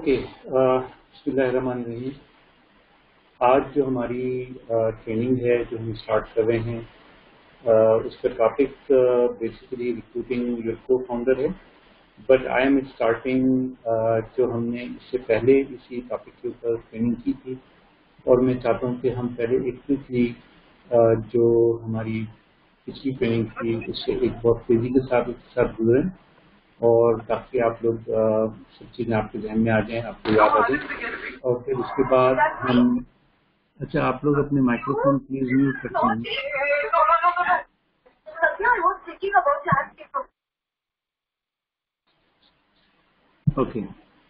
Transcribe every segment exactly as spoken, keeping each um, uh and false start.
Okay, बिस्मिल्लाहिर्रहमानिर्रहीम। आज जो हमारी ट्रेनिंग है जो हम स्टार्ट कर रहे हैं uh, उसका topic basically recruiting your cofounder है, बट आई एम स्टार्टिंग जो हमने इससे पहले इसी टॉपिक के ऊपर ट्रेनिंग की थी, और मैं चाहता हूँ कि हम पहले एक क्विकली uh, जो हमारी पिछली ट्रेनिंग थी उससे एक बहुत तेजी के साथ उसके साथ गुजरें, और ताकि आप लोग सब चीज़ें आपके ध्यान में आ जाएं, आपको याद आ जाए। और फिर उसके बाद हम अच्छा आप लोग अपने माइक्रोफोन प्लीज म्यूट रखें। Okay,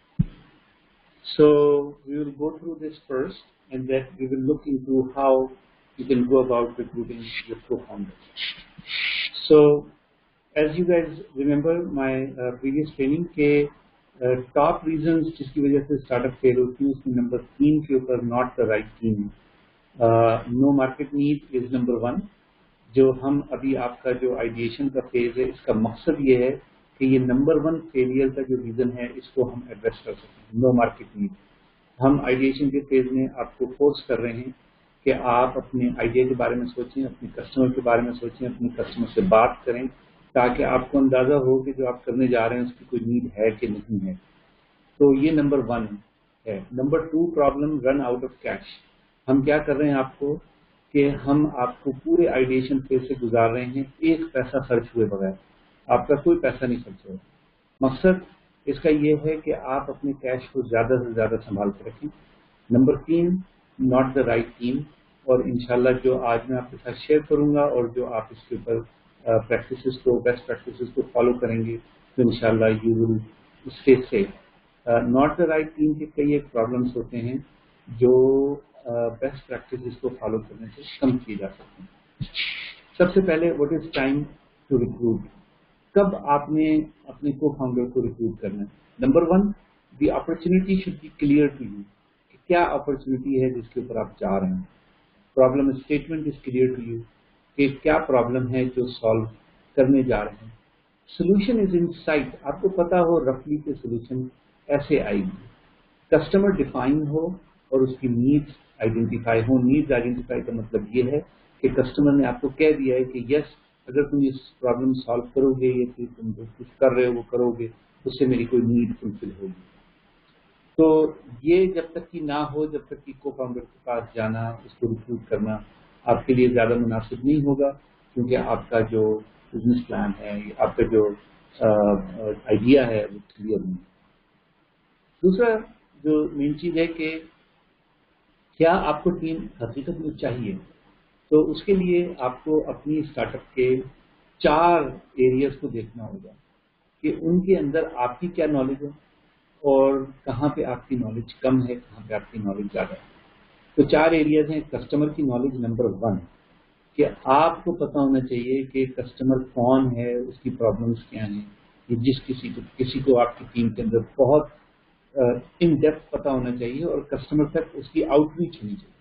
so we will go through this first and then we will look into how you can go about recruiting your co-founders. So as you guys remember my uh, previous training के top uh, reasons जिसकी वजह से startup fail होती है उसमें number तीन के ऊपर not the right team, no market need is number one. जो हम अभी आपका जो आइडिएशन का फेज है इसका मकसद ये है कि ये नंबर वन फेलियर का जो रीजन है इसको हम एड्रेस कर सकें। नो मार्केट नीड, हम आइडिएशन के फेज में आपको फोर्स कर रहे हैं कि आप अपने आइडिया के बारे में सोचें, अपने कस्टमर के बारे में सोचें, अपने कस्टमर से बात करें ताकि आपको अंदाजा हो कि जो आप करने जा रहे हैं उसकी कोई नीड है कि नहीं है। तो ये नंबर वन है। Number two problem, run out of cash. हम क्या कर रहे हैं आपको कि हम आपको पूरे आइडिएशन फेज से गुजार रहे हैं एक पैसा खर्च हुए बगैर, आपका कोई पैसा नहीं खर्च होगा। मकसद इसका ये है कि आप अपने कैश को ज्यादा से ज्यादा संभाल के रखें। नंबर तीन, नॉट द राइट टीम, और इंशाल्लाह जो आज मैं आपके साथ शेयर करूंगा और जो आप इसके ऊपर प्रैक्टिसेस को, बेस्ट प्रैक्टिसेस को फॉलो करेंगे तो इंशाल्लाह you will stay safe. Not the right team के कई एक प्रॉब्लम्स होते हैं जो बेस्ट प्रैक्टिसेस को फॉलो करने से कम किए जा सकते हैं। सबसे पहले, what is time to recruit. कब आपने अपने को फाउंडर को रिक्रूट करना है? Number one, the opportunity should be clear to you. क्या अपॉर्चुनिटी है जिसके ऊपर आप जा रहे हैं? Problem statement is clear to you कि क्या प्रॉब्लम है जो सॉल्व करने जा रहे हैं। सोल्यूशन इज इन साइट, आपको पता हो रफली के सोल्यूशन ऐसे आएगी। कस्टमर डिफाइन हो और उसकी नीड्स आइडेंटिफाई हो। नीड्स आइडेंटिफाई का मतलब ये है कि कस्टमर ने आपको कह दिया है कि यस, अगर तुम इस प्रॉब्लम सॉल्व करोगे या फिर तुम जो कुछ कर रहे हो वो करोगे, उससे मेरी कोई नीड फुलफिल होगी। तो ये जब तक कि ना हो, जब तक कि को फाउंडर के पास जाना, उसको रिक्रूट करना आपके लिए ज्यादा मुनासिब नहीं होगा, क्योंकि आपका जो बिजनेस प्लान है, आपका जो आइडिया है वो क्लियर नहीं। दूसरा जो मेन चीज है कि क्या आपको टीम हकीकत में चाहिए, तो उसके लिए आपको अपनी स्टार्टअप के चार एरियाज को देखना होगा कि उनके अंदर आपकी क्या नॉलेज है और कहाँ पे आपकी नॉलेज कम है, कहाँ पे आपकी नॉलेज ज्यादा है। तो चार एरियाज हैं। कस्टमर की नॉलेज नंबर वन, कि आपको पता होना चाहिए कि कस्टमर कौन है, उसकी प्रॉब्लम्स क्या हैं। ये जिस किसी को किसी को आपकी टीम के अंदर बहुत इन डेप्थ पता होना चाहिए और कस्टमर तक उसकी आउटरीच होनी चाहिए।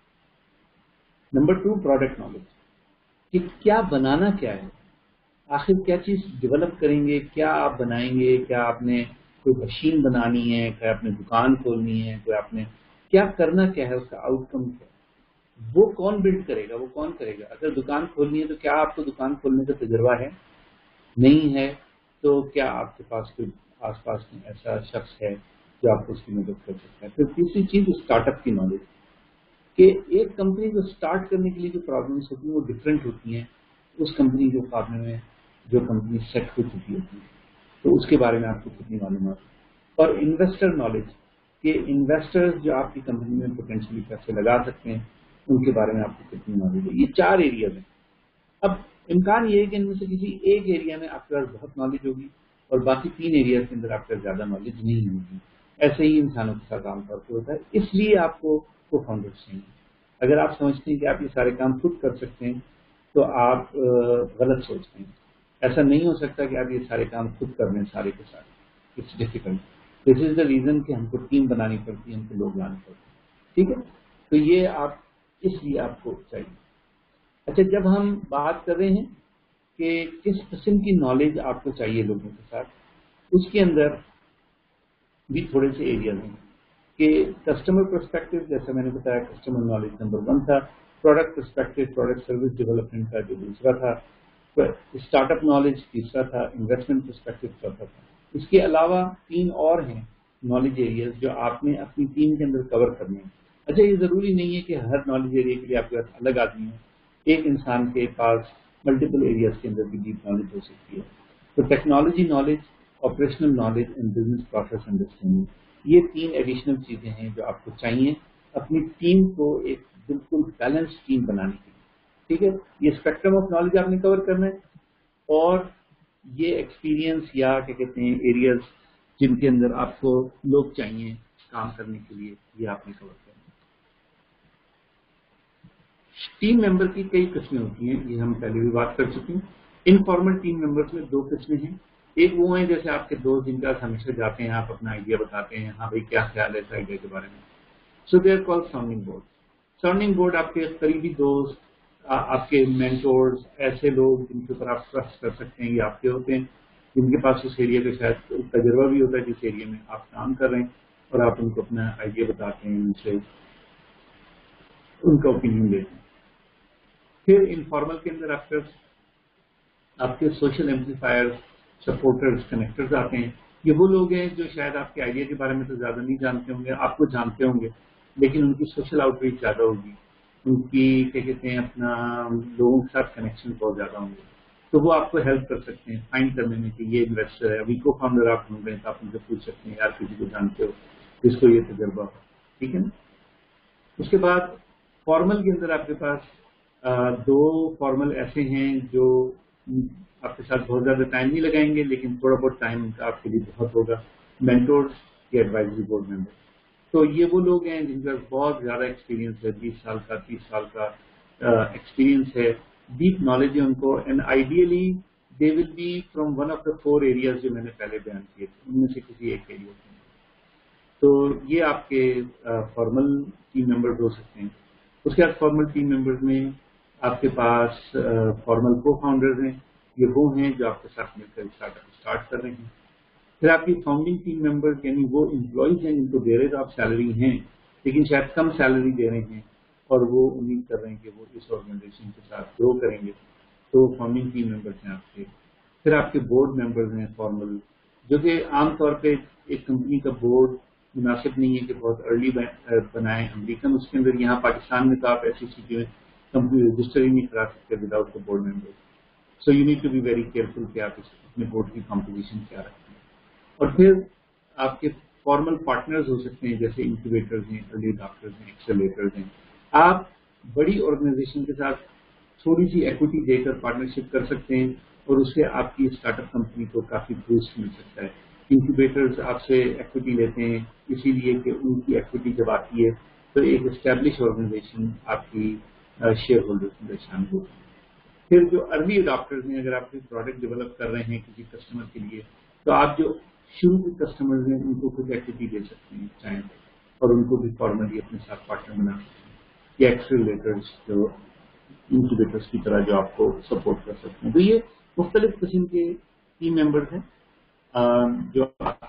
नंबर टू, प्रोडक्ट नॉलेज, कि क्या बनाना क्या है, आखिर क्या चीज डेवलप करेंगे, क्या आप बनाएंगे, क्या आपने कोई मशीन बनानी है, क्या आपने दुकान खोलनी है, कोई आपने क्या करना क्या है, उसका आउटकम क्या है, वो कौन बिल्ड करेगा, वो कौन करेगा। अगर दुकान खोलनी है तो क्या आपको दुकान खोलने का तजुर्बा है? नहीं है तो क्या आपके पास कोई आसपास में ऐसा शख्स है जो आपको उसकी मदद कर सकता है। फिर तीसरी चीज, स्टार्टअप की नॉलेज, कि एक कंपनी को स्टार्ट करने के लिए जो प्रॉब्लम्स होती हैं वो डिफरेंट होती हैं उस कंपनी के मुकाबले में जो कंपनी सेट हो चुकी होती है, तो उसके बारे में आपको कितनी मालूमात। और इन्वेस्टर नॉलेज, कि इन्वेस्टर्स जो आपकी कंपनी में पोटेंशियली पैसे लगा सकते हैं उनके बारे में आपको कितनी नॉलेज है। ये चार एरियाज हैं। अब इम्कान ये है कि इनमें से किसी एक एरिया में आपके पास बहुत नॉलेज होगी और बाकी तीन एरियाज के अंदर आपके पास ज्यादा नॉलेज नहीं होगी। ऐसे ही इंसानों के साथ आमतौर पर होता है, इसलिए आपको को फाउंडर चाहिए। अगर आप समझते हैं कि आप ये सारे काम खुद कर सकते हैं तो आप गलत सोचते हैं। ऐसा नहीं हो सकता कि आप ये सारे काम खुद कर लें सारे के सारे, it's difficult. This is the reason कि हमको टीम बनानी पड़ती है, हमको लोग लाने पड़ते हैं। ठीक है, तो ये आप इसलिए आपको चाहिए। अच्छा, जब हम बात कर रहे हैं कि किस किस्म की नॉलेज आपको चाहिए लोगों के साथ, उसके अंदर بھی تھوڑے سے ایریاز ہیں کہ کسٹمر پرسپیکٹو، جیسے میں نے بتایا کسٹمر نالج نمبر ون تھا، product perspective product service development کا جو دوسرا تھا، اسٹارٹ اپ نالج تیسرا تھا، انویسٹمنٹ پرسپیکٹو چوتھا تھا. اس کے علاوہ تین اور ہیں نالج ایریاز جو آپ نے اپنی ٹیم کے اندر کور کرنے ہیں. اچھا، یہ ضروری نہیں ہے کہ ہر نالج ایریا کے لیے آپ کے پاس الگ آدمی ہو، ایک انسان کے پاس ملٹیپل ایریاز کے اندر بھی ڈیپ نالج ہو سکتی ہے. تو technology knowledge, operational knowledge and business process understanding, یہ تین ایڈیشنل چیزیں ہیں جو آپ کو چاہیے اپنی ٹیم کو ایک بالکل بیلنس ٹیم بنانے کے لیے. ٹھیک ہے، یہ اسپیکٹرم آف نالج آپ نے کور کرنا ہے، اور یہ ایکسپیرئنس یا کیا کہتے ہیں ایریاز جن کے اندر آپ کو لوگ چاہیے کام کرنے کے لیے، یہ آپ نے کور کرنا ہے. ٹیم ممبر کی کئی قسمیں ہوتی ہیں، یہ ہم پہلے بھی بات کر چکے ہیں. انفارمل ٹیم ممبرس میں دو قسمیں ہیں. ایک وہ ہیں جیسے آپ کے دوست جن کا ہمیشہ جاتے ہیں، آپ اپنا آئیڈیا بتاتے ہیں، ہاں بھائی کیا خیال ہے اس آئیڈیا کے بارے میں. So they are call sounding board. Sounding board آپ کے قریبی دوست، آپ کے مینٹورز، ایسے لوگ جن کے اوپر آپ ٹرسٹ کر سکتے ہیں، یہ آپ کے ہوتے ہیں جن کے پاس اس ایریا کا شاید تجربہ بھی ہوتا ہے جس ایریا میں آپ کام کر رہے ہیں، اور آپ ان کو اپنا آئیڈیا بتاتے ہیں، ان سے ان کا اوپینین لیتے ہیں. پھر انفارمل کے اندر آپ کے آپ کے سوشل ایمپلیفائر، سپورٹرز، کنیکٹرز آتے ہیں. یہ وہ لوگ ہیں جو شاید آپ کے آئیڈیا کے بارے میں تو زیادہ نہیں جانتے ہوں گے، آپ کو جانتے ہوں گے، لیکن ان کی سوشل آؤٹ ریچ زیادہ ہوگی، ان کی کیا کہتے ہیں اپنا لوگوں کے ساتھ کنیکشن بہت زیادہ ہوں گے. تو وہ آپ کو ہیلپ کر سکتے ہیں فائنڈ کرنے میں کہ یہ انویسٹر ہے. ابھی کو فاؤنڈر آپ ڈھونڈ رہے ہیں تو آپ ان سے پوچھ سکتے ہیں یار کسی کو جانتے ہو جس کو یہ تجربہ ہو. ٹھیک ہے نا. اس کے بعد فارمل کے اندر آپ کے پاس دو فارمل ایسے ہیں جو آپ کے ساتھ بہت زیادہ ٹائم نہیں لگائیں گے، لیکن تھوڑا بہت ٹائم ان کا آپ کے لیے بہت ہوگا. مینٹورز یا ایڈوائزری بورڈ ممبر. تو یہ وہ لوگ ہیں جن کا بہت زیادہ ایکسپیرینس ہے، بیس سال کا، تیس سال کا ایکسپیرینس ہے، ڈیپ نالج ہے ان کو، and ideally they will be from one of the four areas جو میں نے پہلے بیان کیے تھے، ان میں سے کسی ایک ایریا سے. تو یہ آپ کے فارمل ٹیم ممبرز ہو سکتے ہیں. اس کے بعد فارمل ٹیم ممبرز میں آپ کے پاس فارمل کو فاؤنڈرز ہیں. یہ وہ ہیں جو آپ کے ساتھ مل کر اسٹارٹ اپ اسٹارٹ کر رہے ہیں. پھر آپ کی فاؤنڈنگ ٹیم ممبر یعنی وہ امپلائیز ہیں جن کو دے رہے تو آپ سیلری ہیں لیکن شاید کم سیلری دے رہے ہیں اور وہ امید کر رہے ہیں کہ وہ اس آرگنائزیشن کے ساتھ گرو کریں گے، تو فاؤنڈنگ ٹیم ممبرس ہیں آپ کے. پھر آپ کے بورڈ ممبرز ہیں فارمل، جو کہ عام طور پہ ایک کمپنی کا بورڈ مناسب نہیں ہے کہ بہت ارلی بنائیں امریکن. اس کے اندر یہاں پاکستان میں تو آپ ایسی چیزیں کمپنی رجسٹر ہی نہیں کرا سکتے without the board member. So you need to be very careful کہ آپ اپنے بورڈ کی کمپوزیشن کیا رکھتے ہیں. اور پھر آپ کے فارمل پارٹنرز ہو سکتے ہیں جیسے انکیوبیٹرز ہیں، ارلی اڈاپٹرز ہیں، ایکسیلریٹرز ہیں. آپ بڑی آرگنائزیشن کے ساتھ تھوڑی سی ایکوٹی دے کر پارٹنرشپ کر سکتے ہیں اور اس سے آپ کی اسٹارٹ اپ کمپنی کو کافی بوسٹ مل سکتا ہے. انکیوبیٹرز آپ سے ایکوٹی لیتے ہیں اسی لیے کہ ان کی ایکوٹی جب آتی ہے تو ایک اسٹیبلش آرگنائزیشن آپ کی شیئر ہولڈرز میں شامل ہوتی ہے. پھر جو ارلی اڈاپٹرز ہیں، اگر آپ کوئی پروڈکٹ ڈیولپ کر رہے ہیں کسی کسٹمر کے لیے تو آپ جو شروع کے کسٹمرز ہیں ان کو کچھ ایکٹیویٹی دے سکتے ہیں چاہیں اور ان کو بھی فارملی اپنے ساتھ پارٹنر بنا سکتے ہیں، یا ایکسیلریٹرز جو انکیوبیٹرز کی طرح جو آپ کو سپورٹ کر سکتے ہیں. تو یہ مختلف قسم کے ٹیم ممبرز ہیں جو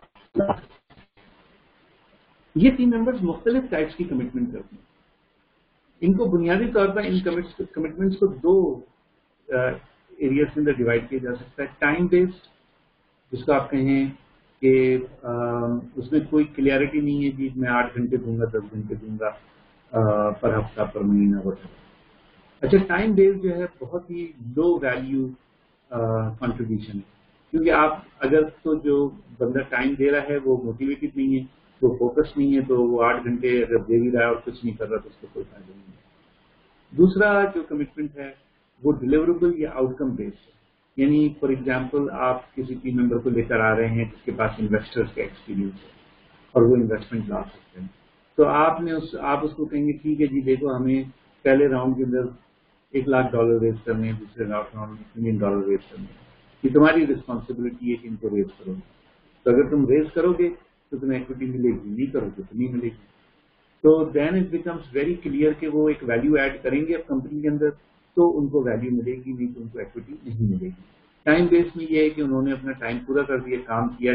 یہ ٹیم ممبرز مختلف ٹائپس کی کمٹمنٹ کرتے ہیں. ان کو بنیادی طور پر ان کمٹمنٹس کو دو ایریاز کے اندر ڈیوائڈ کیا جا سکتا ہے. ٹائم بیسڈ، جس کو آپ کہیں کہ اس میں کوئی کلیئرٹی نہیں ہے کہ میں آٹھ گھنٹے دوں گا، دس گھنٹے دوں گا پر ہفتہ، پر مہینہ وغیرہ. اچھا، ٹائم بیسڈ جو ہے بہت ہی لو ویلیو کنٹریبیوشن ہے، کیونکہ آپ اگر تو جو بندہ ٹائم دے رہا ہے وہ موٹیویٹڈ نہیں ہے، وہ فوکس نہیں ہے، تو وہ آٹھ گھنٹے اگر دے بھی رہا ہے اور کچھ نہیں کر رہا تو اس کو کوئی فائدہ نہیں ہے. دوسرا جو کمٹمنٹ ہے وہ ڈیلیوریبل یا آؤٹ کم بیسڈ ہے. یعنی فار ایگزامپل آپ کسی ٹیم ممبر کو لے کر آ رہے ہیں جس کے پاس انویسٹرز کا ایکسپیرینس ہے اور وہ انویسٹمنٹ لا سکتے ہیں، تو آپ نے اس آپ اس کو کہیں گے ٹھیک ہے جی دیکھو ہمیں پہلے راؤنڈ کے اندر ایک لاکھ ڈالر ریز کرنے ہیں، دوسرے راؤنڈ میں ملین ڈالر ریز کرنے ہیں. یہ تمہاری رسپانسبلٹی ہے کہ ان کو ریز کرو گے. تو اگر تم ریز کرو گے تو تمہیں ایکوٹی ملے گی، نہیں کرو گے تو نہیں ملے گی. تو then it becomes very clear کہ وہ ایک ویلیو ایڈ کریں گے اب کمپنی کے اندر تو ان کو ویلیو ملے گی، نہیں تو ان کو ایکوٹی نہیں ملے گی. ٹائم بیس میں یہ ہے کہ انہوں نے اپنا ٹائم پورا کر دیا، کام کیا نہیں،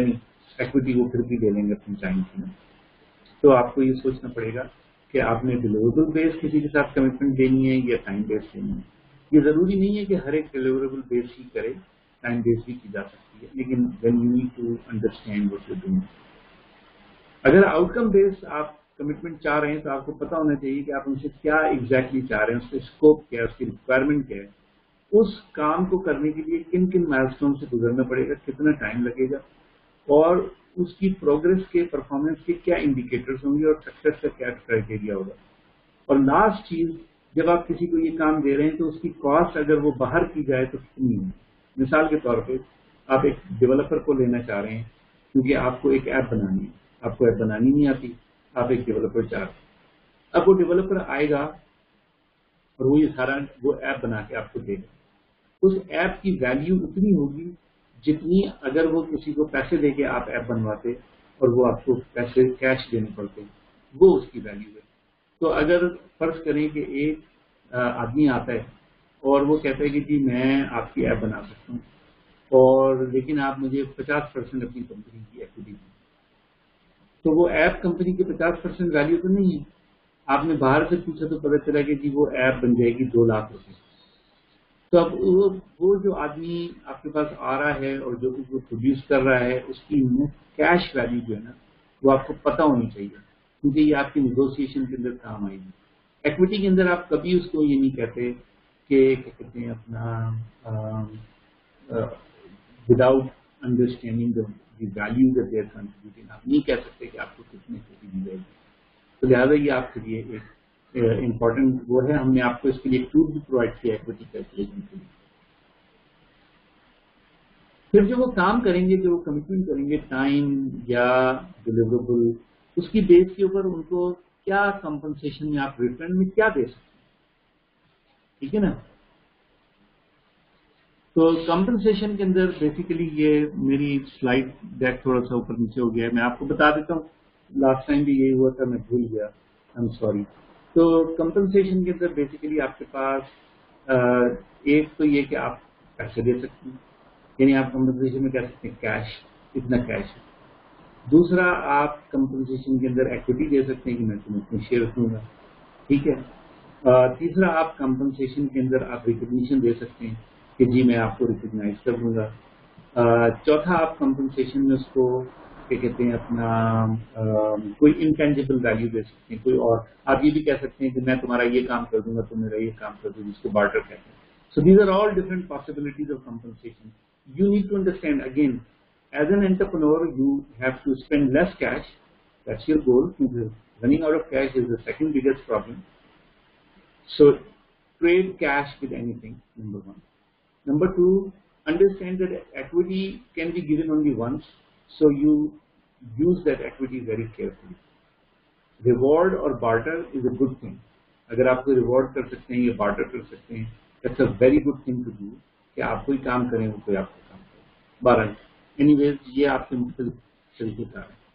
ایکویٹی وہ پھر بھی لے لیں گے اپنی ٹائم کی نا. تو آپ کو یہ سوچنا پڑے گا کہ آپ نے ڈیلیوریبل بیس کسی کے ساتھ کمٹمنٹ دینی ہے یا ٹائم بیس دینی ہے. یہ ضروری نہیں ہے کہ ہر ایک ڈیلیوریبل بیس ہی کرے, ٹائم بیس بھی کی جا سکتی ہے, لیکن when you need to understand what you doing. اگر آؤٹ کم بیس آپ کمٹمنٹ چاہ رہے ہیں تو آپ کو پتا ہونا چاہیے کہ آپ ان سے کیا ایگزیکٹلی چاہ رہے ہیں, اس کا اسکوپ کیا ہے, اس کی ریکوائرمنٹ کیا ہے, اس کام کو کرنے کے لیے کن کن مائلسٹون سے گزرنا پڑے گا, کتنا ٹائم لگے گا, اور اس کی پروگرس کے پرفارمنس کے کیا انڈیکیٹرز ہوں گے, اور سکسیس کا کیا کرائٹیریا ہوگا. اور لاسٹ چیز, جب آپ کسی کو یہ کام دے رہے ہیں تو اس کی کاسٹ اگر وہ باہر کی جائے تو کتنی ہے. مثال کے طور پہ آپ ایک ڈیولپر کو لینا چاہ رہے ہیں کیونکہ آپ کو ایک ایپ بنانی ہے, آپ کو ایپ بنانی نہیں آتی, آپ ایک ڈیولپر چاہ رہے ہیں. اب وہ ڈیولپر آئے گا اور وہ یہ سارا وہ ایپ بنا کے آپ کو دے گا. اس ایپ کی ویلیو اتنی ہوگی جتنی اگر وہ کسی کو پیسے دے کے آپ ایپ بنواتے اور وہ آپ کو پیسے کیش دینے پڑتے, وہ اس کی ویلیو ہے. تو اگر فرض کریں کہ ایک آدمی آتا ہے اور وہ کہتا ہے کہ جی میں آپ کی ایپ بنا سکتا ہوں, اور لیکن آپ مجھے پچاس پرسینٹ اپنی کمپنی کی ایکویٹی دیں, تو وہ ایپ کمپنی کی پچاس پرسینٹ ویلیو تو نہیں ہے. آپ نے باہر سے پوچھا تو پتہ چلا کہ جی وہ ایپ بن جائے گی دو لاکھ روپے. تو اب وہ جو آدمی آپ کے پاس آ رہا ہے اور جو وہ پروڈیوس کر رہا ہے, اس کی کیش ویلیو جو ہے نا وہ آپ کو پتہ ہونی چاہیے, کیونکہ یہ آپ کی نیگوسیشن کے اندر کام آئے گی. ایکویٹی کے اندر آپ کبھی اس کو یہ نہیں کہتے کہ کیا کہتے ہیں اپنا without understanding the value that they are contributing, آپ نہیں کہہ سکتے کہ آپ کو کتنے ایکویٹی دی جائے گی. تو لہٰذا یہ آپ کے لیے ایک امپورٹنٹ وہ ہے. ہم نے آپ کو اس کے لیے ایک ٹول بھی پرووائڈ کیا ایکویٹی کیلکولیشن کے لیے. پھر جو وہ کام کریں گے, جو وہ کمٹمنٹ کریں گے ٹائم یا ڈیلیوریبل, اس کی بیس کے اوپر ان کو کیا کمپنسیشن میں آپ ریٹرن میں کیا دے سکتے ہیں, ٹھیک ہے نا. تو کمپنسیشن کے اندر بیسیکلی یہ میری سلائڈ ڈیک تھوڑا سا اوپر نیچے ہو گیا ہے, میں آپ کو بتا دیتا ہوں. لاسٹ ٹائم بھی یہی ہوا تھا, میں بھول گیا, آئی ایم سوری. تو کمپنسیشن کے اندر بیسیکلی آپ کے پاس ایک تو یہ کہ آپ پیسے دے سکتے ہیں, یعنی آپ کمپنسیشن میں کہہ سکتے ہیں کیش, اتنا کیش ہے. دوسرا آپ کمپنسیشن کے اندر ایکویٹی دے سکتے ہیں کہ میں تمہیں اتنے شیئر دوں گا, ٹھیک ہے. تیسرا آپ کمپنسیشن کے اندر آپ ریکگنیشن دے سکتے ہیں کہ جی میں آپ کو ریکگنائز کر دوں گا. چوتھا آپ کمپنسیشن میں اس کو کیا کہتے ہیں اپنا کوئی انٹینجیبل ویلیو دے سکتے ہیں, کوئی اور آپ یہ بھی کہہ سکتے ہیں کہ میں تمہارا یہ کام کر دوں گا, تم میرا یہ کام کر دوں, جس کو بارٹر کہتے ہیں. So these are all different possibilities of compensation. You need to understand again as an entrepreneur you have to spend less cash, that's your goal. Running out of cash is the second biggest problem. So trade cash with anything, number one. Number two, understand that equity can be given only once, so you use that equity very carefully. Reward or barter is a good thing. اگر آپ کو reward کر سکتے ہیں یا barter کر سکتے ہیں, that's a very good thing to do, کہ آپ کوئی کام کریں وہ کوئی آپ کو کام کریں. بہرحال اینی ویز یہ آپ کے مختلف طریقے کار ہیں.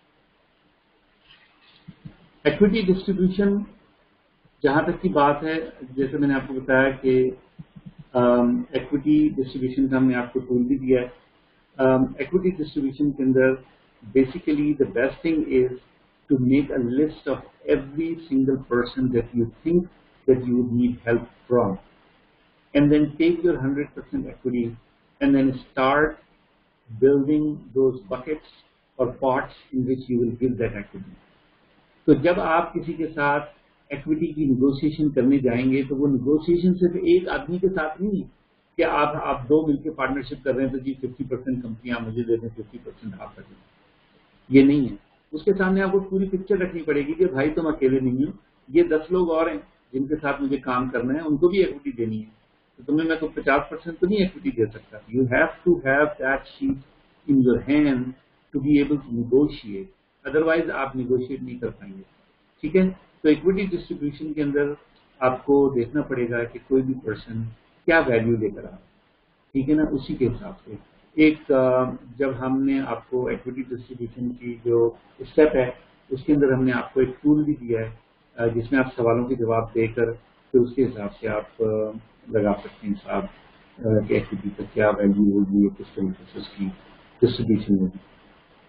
ایکویٹی ڈسٹریبیوشن جہاں تک کی بات ہے, جیسے میں نے آپ کو بتایا کہ ایکویٹی ڈسٹریبیوشن کا ہم نے آپ کو ٹول بھی دیا ہے. ایکویٹی ڈسٹریبیوشن کے اندر basically the best thing is to make a list of every single person that you think that you would need help from, and then take your hundred percent equity and then start building those buckets اور parts in which you will give that equity. تو جب آپ کسی کے ساتھ equity کی negotiation کرنے جائیں گے تو وہ نیگوسیشن صرف ایک آدمی کے ساتھ نہیں کہ آپ آپ دو مل کے پارٹنرشپ کر رہے ہیں تو جی ففٹی پرسینٹ کمپنیاں مجھے دے دیں, ففٹی پرسینٹ آپ کر دیں, یہ نہیں ہے. اس کے سامنے آپ کو پوری پکچر رکھنی پڑے گی کہ بھائی تم اکیلے نہیں ہو, یہ دس لوگ اور ہیں جن کے ساتھ مجھے کام کرنا ہے, ان کو بھی ایکویٹی دینی ہے. تو تمہیں میں تو پچاس پرسینٹ تو نہیں ایکویٹی دے سکتا. You have to have that sheet in your hand to be able to negotiate, otherwise آپ نیگوشیٹ نہیں کر پائیں گے, ٹھیک ہے. تو ایکویٹی ڈسٹریبیوشن کے اندر آپ کو دیکھنا پڑے گا کہ کوئی بھی پرسن کیا ویلیو لے کر آ, ٹھیک ہے نا. اسی کے حساب سے ایک جب ہم نے آپ کو ایکویٹی ڈسٹریبیوشن کی جو اسٹیپ ہے اس کے اندر ہم نے آپ کو ایک ٹول بھی دیا ہے جس میں آپ سوالوں کے جواب دے کر پھر اس کے حساب سے آپ لگا سکتے ہیں حساب کہ ایکویٹی کا کیا ویلیو ہوگی, کس طریقے سے اس کی ڈسٹریبیوشن ہوگی.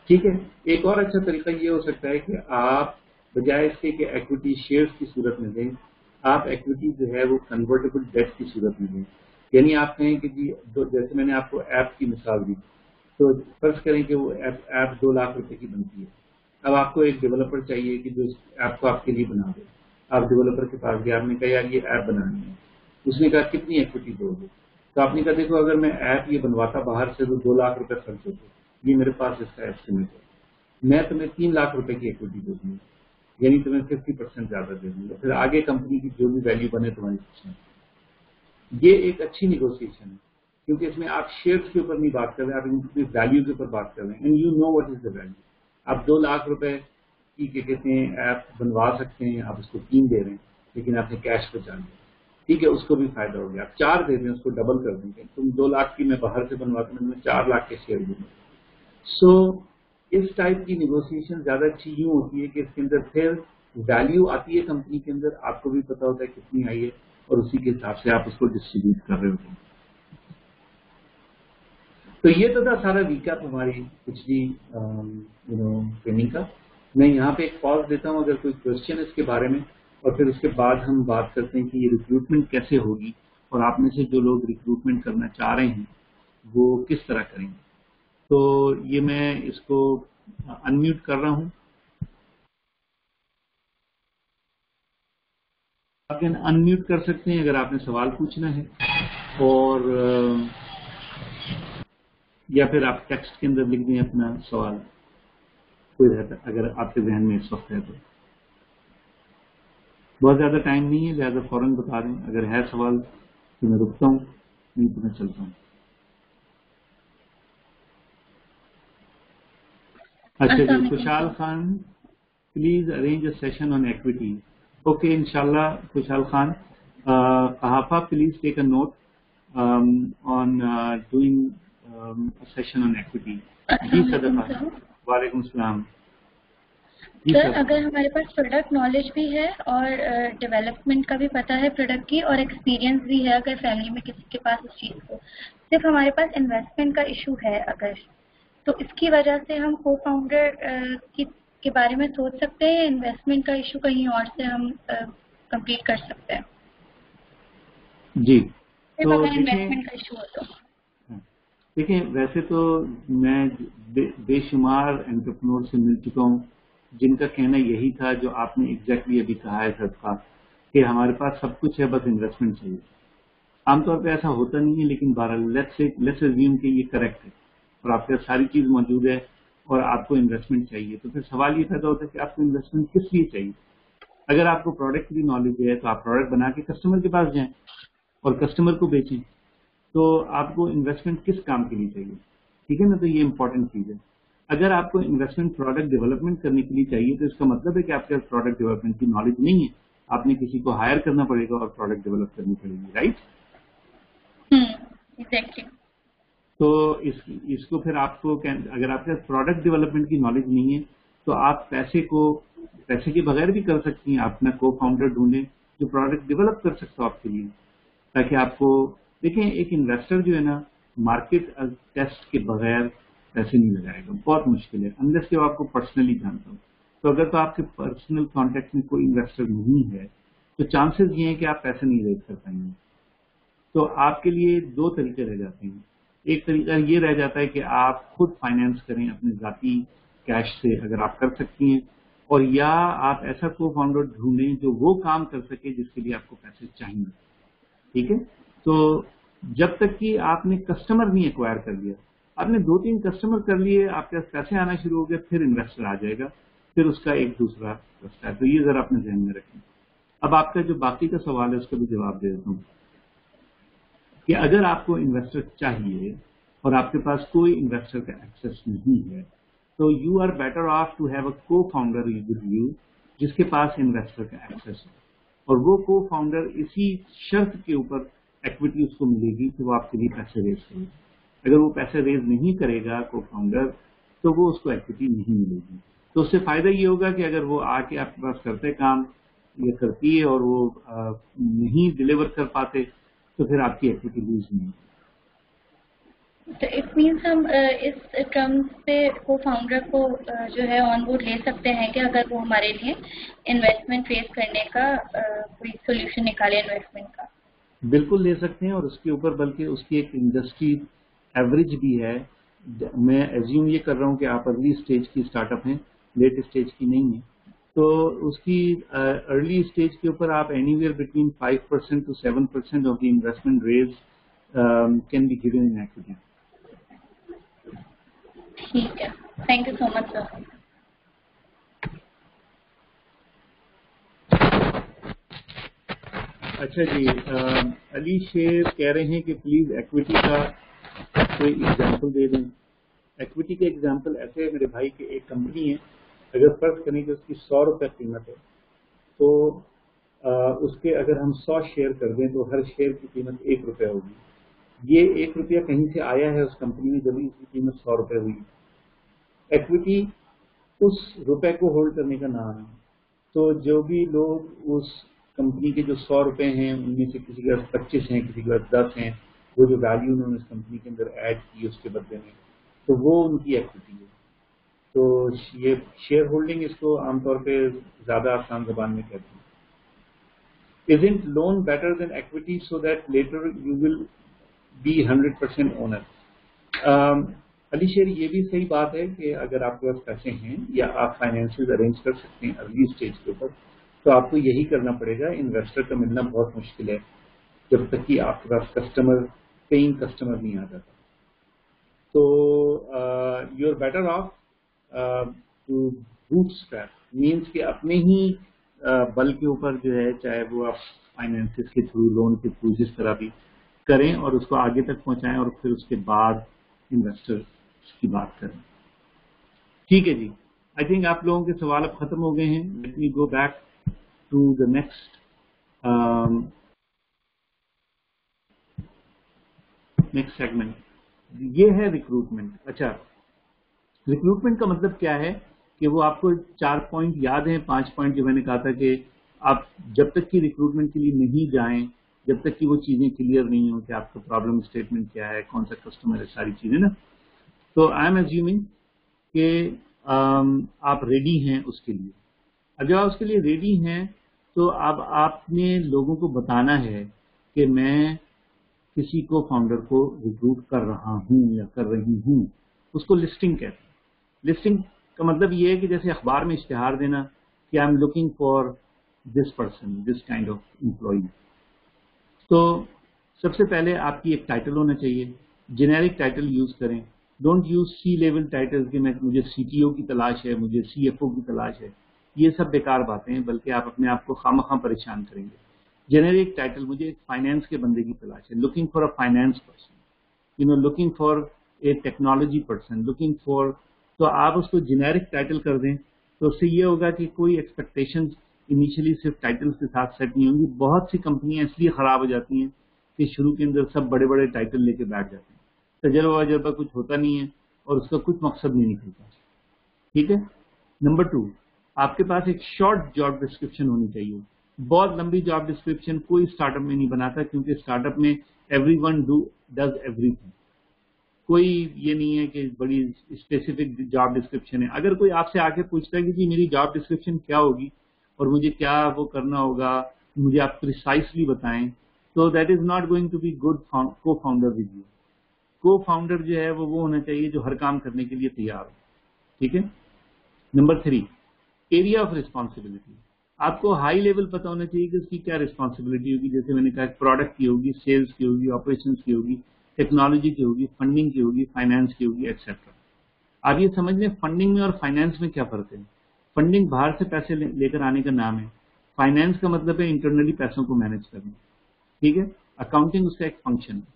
ٹھیک ہے. ایک اور اچھا طریقہ یہ ہو سکتا ہے کہ آپ بجائے اس کے کہ ایکویٹی شیئرس کی صورت میں دیں، آپ ایکویٹی جو ہے وہ کنورٹیبل ڈیٹ کی صورت میں دیں. یعنی آپ کہیں کہ جی جیسے میں نے آپ کو ایپ کی مثال دی، تو فرض کریں کہ وہ ایپ ایپ دو لاکھ روپے کی بنتی ہے. اب آپ کو ایک ڈیولپر چاہیے کہ جو اس ایپ کو آپ کے لیے بنا دے. آپ ڈیولپر کے پاس گیا، آپ نے کہا یار یہ ایپ بنانی ہے. اس نے کہا کتنی ایکویٹی دو گے؟ تو آپ نے کہا دیکھو اگر میں ایپ یہ بنواتا باہر سے تو دو لاکھ روپے خرچ ہوتے، یہ میرے پاس اس کا ایسٹیمیٹ ہے. میں تمہیں تین لاکھ روپے کی ایکویٹی دے دوں گا، یعنی تمہیں ففٹی پرسینٹ زیادہ دے دوں گا. پھر آگے کمپنی کی جو بھی ویلیو بنے تمہاری پرسینٹ. یہ ایک اچھی نیگوسیشن ہے کیونکہ اس میں آپ شیئرس کے اوپر نہیں بات کر رہے، آپ اپنی ویلیو کے اوپر بات کر رہے ہیں. And you know what is the value. آپ دو لاکھ روپے کی کیا کہتے ہیں ایپ بنوا سکتے ہیں، آپ اس کو تین دے رہے ہیں لیکن آپ نے کیش بچا لیا. ٹھیک ہے، اس کو بھی فائدہ ہو گیا. آپ چار دے دیں، اس کو ڈبل کر دیں گے. تم دو لاکھ کی میں باہر سے بنواتا ہوں، میں چار لاکھ کے شیئر دوں گا. سو اس ٹائپ کی نیگوسیشن زیادہ اچھی یوں ہوتی ہے کہ اس کے اندر پھر ویلیو آتی ہے کمپنی کے اندر، آپ کو بھی پتا ہوتا ہے کتنی آئی ہے اور اسی کے حساب سے آپ اس کو ڈسٹریبیوٹ کر رہے ہوتے ہیں. تو یہ تو تھا سارا ریکیپ ہماری پچھلی ٹریننگ کا. میں یہاں پہ ایک پاز دیتا ہوں اگر کوئی کوشچن اس کے بارے میں، اور پھر اس کے بعد ہم بات کرتے ہیں کہ یہ ریکروٹمنٹ کیسے ہوگی اور آپ میں سے جو لوگ ریکروٹمنٹ کرنا چاہ رہے ہیں وہ کس طرح کریں گے. تو یہ میں اس کو انمیوٹ کر رہا ہوں. آپ انمیوٹ کر سکتے ہیں اگر آپ نے سوال پوچھنا ہے، اور یا پھر آپ ٹیکسٹ کے اندر لکھ دیں اپنا سوال کوئی رہتا اگر آپ کے ذہن میں اس وقت ہے. تو بہت زیادہ ٹائم نہیں ہے لہٰذا فوراً بتا دیں. اگر ہے سوال تو میں رکتا ہوں، نہیں تو میں چلتا ہوں. اچھا جی، Khushhal Khan please arrange a session on equity. Okay انشاءاللہ Khushhal Khan. Qahafa please take a note on doing session on equity. جی صدقہ. وعلیکم السلام. سر اگر ہمارے پاس پروڈکٹ نالج بھی ہے اور ڈیولپمنٹ کا بھی پتہ ہے پروڈکٹ کی، اور ایکسپیرینس بھی ہے اگر فیملی میں کسی کے پاس اس چیز کو، صرف ہمارے پاس انویسٹمنٹ کا ایشو ہے اگر، تو اس کی وجہ سے ہم کو فاؤنڈر کی کے بارے میں سوچ سکتے ہیں، انویسٹمنٹ کا ایشو کہیں اور سے ہم کمپلیٹ کر سکتے ہیں. جی صرف اگر انویسٹمنٹ کا ایشو ہو تو. دیکھیں ویسے تو میں بے شمار انٹرپرینور سے مل چکا ہوں جن کا کہنا یہی تھا جو آپ نے ایگزیکٹلی ابھی کہا ہے صدقہ، کہ ہمارے پاس سب کچھ ہے بس انویسٹمنٹ چاہیے. عام طور پہ ایسا ہوتا نہیں ہے لیکن بہرحال لیٹس اسیوم کہ یہ کریکٹ ہے اور آپ کے ساری چیز موجود ہے اور آپ کو انویسٹمنٹ چاہیے. تو پھر سوال یہ پیدا ہوتا ہے کہ آپ کو انویسٹمنٹ کس لیے چاہیے. اگر آپ کو پروڈکٹ کی نالج ہے تو آپ پروڈکٹ بنا کے کسٹمر کے پاس جائیں اور کسٹمر کو بیچیں. تو آپ کو انویسٹمنٹ کس کام کے لیے چاہیے؟ ٹھیک ہے نا. تو یہ امپورٹنٹ چیز ہے. اگر آپ کو انویسٹمنٹ پروڈکٹ ڈیولپمنٹ کرنے کے لیے چاہیے تو اس کا مطلب ہے کہ آپ کے پاس پروڈکٹ ڈیولپمنٹ کی نالج نہیں ہے. آپ نے کسی کو ہائر کرنا پڑے گا اور پروڈکٹ ڈیولپ کرنی پڑے گی. رائٹ؟ ایگزیکٹلی. تو اس اس کو پھر آپ کو اگر آپ کے پاس پروڈکٹ ڈیولپمنٹ کی نالج نہیں ہے تو آپ پیسے کو پیسے کے بغیر بھی کر سکتی ہیں. آپ اپنا کو فاؤنڈر ڈھونڈیں جو پروڈکٹ ڈیولپ کر سکتا ہو آپ کے لیے، تاکہ آپ کو دیکھیں ایک انویسٹر جو ہے نا مارکیٹ ٹیسٹ کے بغیر پیسے نہیں لگائے گا. بہت مشکل ہے انلیس کہ وہ آپ کو پرسنلی جانتا ہو. تو اگر تو آپ کے پرسنل کانٹیکٹ میں کوئی انویسٹر نہیں ہے تو چانسز یہ ہیں کہ آپ پیسے نہیں ریز کر پائیں گے. تو آپ کے لیے دو طریقے رہ جاتے ہیں. ایک طریقہ یہ رہ جاتا ہے کہ آپ خود فائنینس کریں اپنے ذاتی کیش سے اگر آپ کر سکتی ہیں، اور یا آپ ایسا کو فاؤنڈر ڈھونڈیں جو وہ کام کر سکے جس کے لیے آپ کو پیسے چاہیے. ٹھیک ہے. تو جب تک کہ آپ نے کسٹمر نہیں ایکوائر کر لیا، آپ نے دو تین کسٹمر کر لیے، آپ کے پاس پیسے آنا شروع ہو گئے، پھر انویسٹر آ جائے گا، پھر اس کا ایک دوسرا رستہ ہے. تو یہ ذرا اپنے ذہن میں رکھیں. اب آپ کا جو باقی کا سوال ہے اس کا بھی جواب دے دیتا ہوں کہ اگر آپ کو انویسٹر چاہیے اور آپ کے پاس کوئی انویسٹر کا ایکسیس نہیں ہے تو you are better off to have a co founder with you جس کے پاس انویسٹر کا ایکسیس ہے، اور وہ کو فاؤنڈر اسی شرط کے اوپر ایکویٹی اس کو ملے گی کہ وہ آپ کے لیے پیسے ریز کرے. اگر وہ پیسے ریز نہیں کرے گا کو فاؤنڈر تو وہ اس کو ایکویٹی نہیں ملے گی. تو اس سے فائدہ یہ ہوگا کہ اگر وہ آ کے آپ کے پاس کرتے کام یا کرتی ہے اور وہ نہیں ڈلیور کر پاتے تو پھر آپ کی ایکویٹی لوز نہیں. تو اٹ مینس ہم اس ٹرمز پہ کو فاؤنڈر کو جو ہے آن بورڈ لے سکتے ہیں کہ اگر وہ ہمارے لیے انویسٹمنٹ فیس کرنے کا کوئی سولوشن نکالے انویسٹمنٹ کا. بالکل لے سکتے ہیں، اور اس کے اوپر بلکہ اس کی ایک انڈسٹری ایوریج بھی ہے. میں ایزیوم یہ کر رہا ہوں کہ آپ ارلی اسٹیج کی اسٹارٹ اپ ہیں، لیٹ اسٹیج کی نہیں ہیں، تو اس کی ارلی اسٹیج کے اوپر آپ anywhere between five percent to seven percent of the investment raise can be given in equity. ٹھیک ہے، تھینک یو سو مچ سر. اچھا جی، علی شیر کہہ رہے ہیں کہ پلیز ایکویٹی کا کوئی ایگزامپل دے دیں. ایکویٹی کے ایگزامپل ایسے ہے میرے بھائی کہ ایک کمپنی ہے، اگر فرض کریں کہ اس کی سو روپے قیمت ہے، تو اس کے اگر ہم سو شیئر کر دیں تو ہر شیئر کی قیمت ایک روپے ہوگی. یہ ایک روپیہ کہیں سے آیا ہے اس کمپنی میں، جبھی اس کی قیمت سو روپے ہوئی. ایکویٹی اس روپے کو ہولڈ کرنے کا نام ہے. تو جو بھی لوگ اس کمپنی کے جو سو روپے ہیں ان میں سے کسی کے پاس پچیس ہیں، کسی کے پاس دس ہیں، وہ جو ویلیو انہوں نے اس کمپنی کے اندر ایڈ کی اس کے بدلے میں، تو وہ ان کی ایکویٹی ہے. تو یہ شیئر ہولڈنگ اس کو عام طور پہ زیادہ آسان زبان میں کہتے ہیں. Isn't loan better than equity so that later you will be one hundred percent owner? علی شیر یہ بھی صحیح بات ہے کہ اگر آپ کے پاس پیسے ہیں یا آپ فائنینشیل ارینج کر سکتے ہیں ارلی اسٹیج کے اوپر، تو آپ کو یہی کرنا پڑے گا. انویسٹر کا ملنا بہت مشکل ہے جب تک کہ آپ کے پاس کسٹمر پیئنگ کسٹمر نہیں آ جاتا. تو you are better off to bootstrap, means کہ اپنے ہی بل کے اوپر جو ہے، چاہے وہ آپ فائنینس کے تھرو، لون کے تھرو، جس طرح بھی کریں، اور اس کو آگے تک پہنچائیں، اور پھر اس کے بعد انویسٹر کی بات کریں. ٹھیک ہے جی، آئی تھنک آپ لوگوں کے سوال اب ختم ہو گئے ہیں. Let me go back to the next next segment. یہ ہے ریکروٹمنٹ. اچھا، ریکروٹمنٹ کا مطلب کیا ہے کہ وہ آپ کو چار پوائنٹ یاد ہیں، پانچ پوائنٹ جو میں نے کہا تھا کہ آپ جب تک کہ ریکروٹمنٹ کے لیے نہیں جائیں، جب تک کہ وہ چیزیں کلیئر نہیں ہوں کہ آپ کا پرابلم اسٹیٹمنٹ کیا ہے، کون سا کسٹمر ہے، ساری چیزیں نا. تو آئی ایم ایزیومنگ کہ آپ ریڈی ہیں اس کے لیے. اب جب آپ اس کے لیے ریڈی ہیں تو اب آپ نے لوگوں کو بتانا ہے کہ میں کسی کو فاؤنڈر کو ریکروٹ کر رہا ہوں یا کر رہی ہوں. اس کو لسٹنگ کہتے ہیں. لسٹنگ کا مطلب یہ ہے کہ جیسے اخبار میں اشتہار دینا کہ I'm looking for this person, this kind of employee. تو سب سے پہلے آپ کی ایک ٹائٹل ہونا چاہیے. جنیرک ٹائٹل یوز کریں. Don't use C level title کہ میں مجھے سی ٹی او کی تلاش ہے، مجھے سی ایف او کی تلاش ہے. یہ سب بیکار باتیں ہیں، بلکہ آپ اپنے آپ کو خواہ پریشان کریں گے. جنیرک ٹائٹل، مجھے ایک فائنینس کے بندے کی تلاش ہے، looking for a finance person, you know looking for a technology person, looking for. تو آپ اس کو جنیرک ٹائٹل کر دیں تو اس سے یہ ہوگا کہ کوئی ایکسپیکٹیشن انیشلی صرف ٹائٹل کے ساتھ سیٹ نہیں ہوں گی. بہت سی کمپنیاں اس لیے خراب ہو جاتی ہیں کہ شروع کے اندر سب بڑے بڑے ٹائٹل لے کے بیٹھ جاتے ہیں، تجربہ وجربہ کچھ ہوتا نہیں ہے اور اس کا کچھ مقصد نہیں نکلتا. ٹھیک ہے. نمبر ٹو، آپ کے پاس ایک شارٹ جاب ڈسکرپشن ہونی چاہیے. بہت لمبی جاب ڈسکرپشن کوئی اسٹارٹ اپ میں نہیں بناتا، کیونکہ اسٹارٹ اپ میں everyone do does everything. کوئی یہ نہیں ہے کہ بڑی اسپیسیفک جاب ڈسکرپشن ہے. اگر کوئی آپ سے آ کے پوچھتا ہے کہ جی میری جاب ڈسکرپشن کیا ہوگی اور مجھے کیا وہ کرنا ہوگا، مجھے آپ پریسائسلی بتائیں، تو that is not going to be good co founder with you. Co founder جو ہے وہ وہ ہونا چاہیے جو ہر کام کرنے کے لیے تیار ہو. ٹھیک ہے. Number three, area of responsibility. آپ کو ہائی لیول پتہ ہونا چاہیے کہ اس کی کیا ریسپانسبلٹی ہوگی. جیسے میں نے کہا پروڈکٹ کی ہوگی، سیلس کی ہوگی، آپریشنس کی ہوگی، ٹیکنالوجی کی ہوگی، فنڈنگ کی ہوگی، فائنانس کی ہوگی، ایٹسٹرا. آپ یہ سمجھ لیں فنڈنگ میں اور فائنانس میں کیا فرق ہے. فنڈنگ باہر سے پیسے لے کر آنے کا نام ہے. فائنانس کا مطلب ہے انٹرنلی پیسوں کو مینج کرنا. ٹھیک ہے. اکاؤنٹنگ اس کا ایک فنکشن ہے.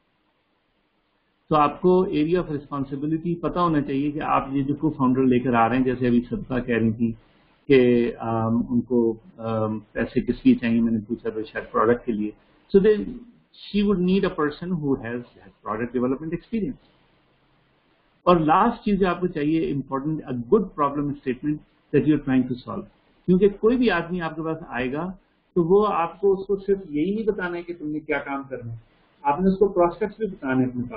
تو آپ کو ایریا آف ریسپانسبلٹی پتہ ہونا چاہیے کہ آپ یہ جو کو فاؤنڈر لے کر آ رہے ہیں، جیسے ابھی صدقہ کہہ رہی تھی کہ ان کو پیسے کس لیے چاہیے، میں نے پوچھا تو شاید پروڈکٹ کے لیے. So they she would need a person who has product development experience. اور لاسٹ چیز جو آپ کو چاہیے important, a good problem statement that you are trying to solve. کیونکہ کوئی بھی آدمی آپ کے پاس آئے گا تو وہ آپ کو اس کو صرف یہی نہیں بتانا ہے کہ تم نے کیا کام کرنا ہے، آپ نے اس کو پراسپیکٹس بھی بتانا ہے اپنے پاس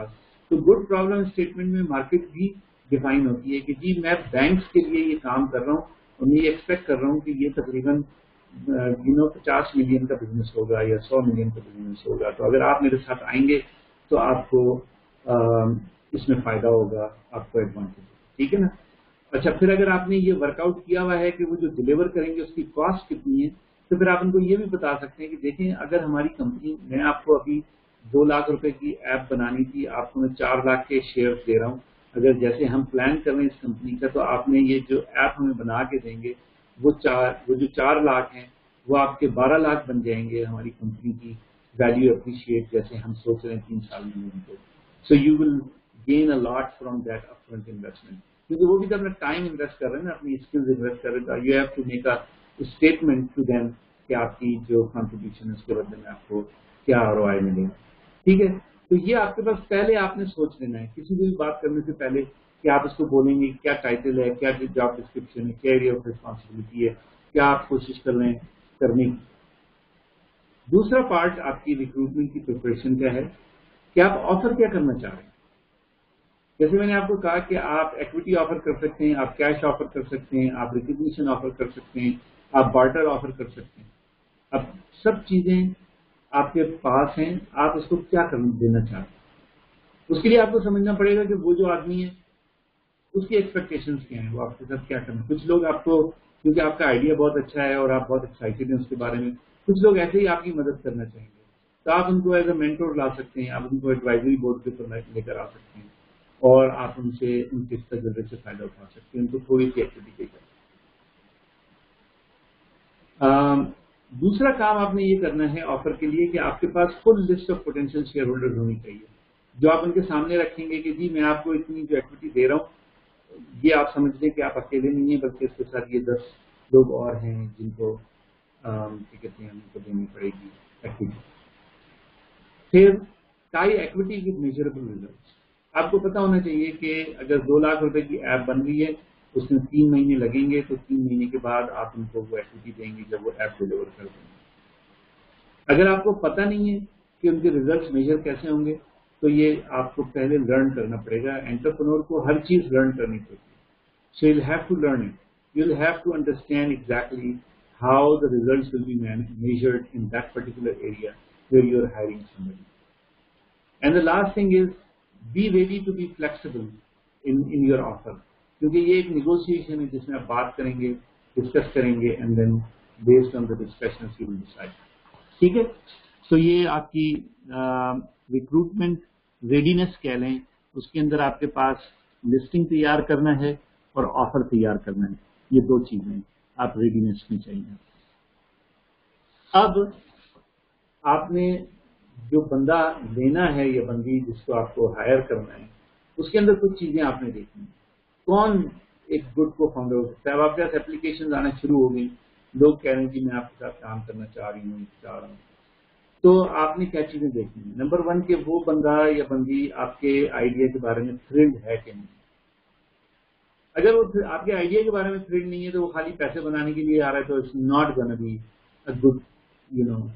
تو گڈ پرابلم اسٹیٹمنٹ میں مارکیٹ بھی ڈیفائن ہوتی ہے کہ جی میں بینکس کے لیے یہ کام کر رہا ہوں اور میں یہ ایکسپیکٹ کر رہا ہوں کہ یہ تقریباً یو نو پچاس ملین کا بزنس ہوگا یا سو ملین کا بزنس ہوگا. تو اگر آپ میرے ساتھ آئیں گے تو آپ کو اس میں فائدہ ہوگا, آپ کو ایڈوانٹیج. ٹھیک ہے نا. اچھا, پھر اگر آپ نے یہ ورک آؤٹ کیا ہوا ہے کہ وہ جو ڈلیور کریں گے اس کی کاسٹ کتنی ہے, تو پھر آپ ان کو یہ بھی بتا سکتے ہیں کہ دیکھیں اگر ہماری کمپنی, میں آپ کو ابھی دو لاکھ روپے کی ایپ بنانی تھی, آپ کو میں چار لاکھ کے شیئر دے رہا ہوں. اگر جیسے ہم پلان کر رہے ہیں اس کمپنی کا, تو آپ نے یہ جو ایپ ہمیں بنا کے دیں گے, وہ چار وہ جو چار لاکھ ہیں وہ آپ کے بارہ لاکھ بن جائیں گے ہماری کمپنی کی ویلیو اپریشیٹ جیسے ہم سوچ رہے ہیں تین سال میں ان کو. So you will gain a lot from that upfront investment, کیونکہ وہ بھی تو اپنا ٹائم انویسٹ کر رہے ہیں نا, اپنی اسکلز انویسٹ کر رہے ہیں. You have to make a statement to them کہ آپ کی جو کنٹریبیوشن ہے اس کے بدلے میں آپ کو کیا آر او آئی ملے گا. ٹھیک ہے. تو یہ آپ کے پاس پہلے آپ نے سوچ لینا ہے کسی بھی بات کرنے سے پہلے کہ آپ اس کو بولیں گے کیا ٹائٹل ہے, کیا جاب ڈسکرپشن ہے, کیا ایریا آف ریسپانسبلٹی ہے, کیا آپ کوشش کر رہے ہیں کرنے کی. دوسرا پارٹ آپ کی ریکروٹمنٹ کی پریپریشن کا ہے کہ آپ آفر کیا کرنا چاہ رہے ہیں. جیسے میں نے آپ کو کہا کہ آپ ایکویٹی آفر کر سکتے ہیں, آپ کیش آفر کر سکتے ہیں, آپ ریکگنیشن آفر کر سکتے ہیں, آپ بارٹر آفر کر سکتے ہیں. اب سب چیزیں آپ کے پاس ہیں, آپ اس کو کیا دینا چاہتے ہیں. اس کے لیے آپ کو سمجھنا پڑے گا کہ وہ جو آدمی ہے اس کی ایکسپیکٹیشنز کیا ہیں, وہ آپ کے ساتھ کیا کرنا. کچھ لوگ آپ کو, کیونکہ آپ کا آئیڈیا بہت اچھا ہے اور آپ بہت ایکسائٹیڈ ہیں اس کے بارے میں, کچھ لوگ ایسے ہی آپ کی مدد کرنا چاہیں گے, تو آپ ان کو ایز اے مینٹور لا سکتے ہیں, آپ ان کو ایڈوائزری بورڈ کے اوپر لے کر آ سکتے ہیں اور آپ ان سے ان کے تجربے سے فائدہ اٹھا سکتے ہیں, ان کو تھوڑی سی ایکٹیویٹی کریں. دوسرا کام آپ نے یہ کرنا ہے آفر کے لیے کہ آپ کے پاس full list of potential shareholder ہونی چاہیے, جو آپ ان کے سامنے رکھیں گے کہ جی میں آپ کو اتنی جو ایکویٹی دے رہا ہوں, یہ آپ سمجھ لیں کہ آپ اکیلے نہیں ہیں بلکہ اس کے ساتھ یہ دس لوگ اور ہیں جن کو کیا کہتے ہیں ان کو دینی پڑے گی ایکویٹی. پھر tie equity with measurable results. آپ کو پتا ہونا چاہیے کہ اگر دو لاکھ روپے کی ایپ بن رہی ہے اس میں تین مہینے لگیں گے, تو تین مہینے کے بعد آپ ان کو وہ ایکویٹی دیں گے جب وہ ایپ ڈیلیور کر دیں گے. اگر آپ کو پتہ نہیں ہے کہ ان کے ریزلٹس میجر کیسے ہوں گے, تو یہ آپ کو پہلے لرن کرنا پڑے گا. انٹرپرینور کو ہر چیز لرن کرنی پڑتی ہے. So you have to learn it, you have to understand exactly how the results will be measured in that particular area where you are hiring somebody. And the last thing is be ready to be flexible in in your offer, کیونکہ یہ ایک negotiation ہے جس میں آپ بات کریں گے, ڈسکس کریں گے, and then based on the discussion you will decide. ٹھیک ہے. سو یہ آپ کی ریکروٹمنٹ ریڈینس کہہ لیں, اس کے اندر آپ کے پاس لسٹنگ تیار کرنا ہے اور آفر تیار کرنا ہے. یہ دو چیزیں آپ ریڈینس میں چاہیے. اب آپ نے جو بندہ لینا ہے یا بندی جس کو آپ کو ہائر کرنا ہے, اس کے اندر کچھ چیزیں آپ نے دیکھنی ہیں. کون ایک گڈ کو فاؤنڈر ہو سکتا ہے. اب آپ کے پاس اپلیکیشن آنا شروع ہو گئی, لوگ کہہ رہے ہیں کہ میں آپ کے ساتھ کام کرنا چاہ رہی ہوں چاہ رہا ہوں تو آپ نے کیا چیزیں دیکھنی ہیں. نمبر ون کہ وہ بندہ یا بندی آپ کے آئیڈیا کے بارے میں تھرلڈ ہے کہ نہیں. اگر وہ آپ کے آئیڈیا کے بارے میں تھرلڈ نہیں ہے تو وہ خالی پیسے بنانے کے لیے آ رہا ہے, تو it's not gonna be a good you know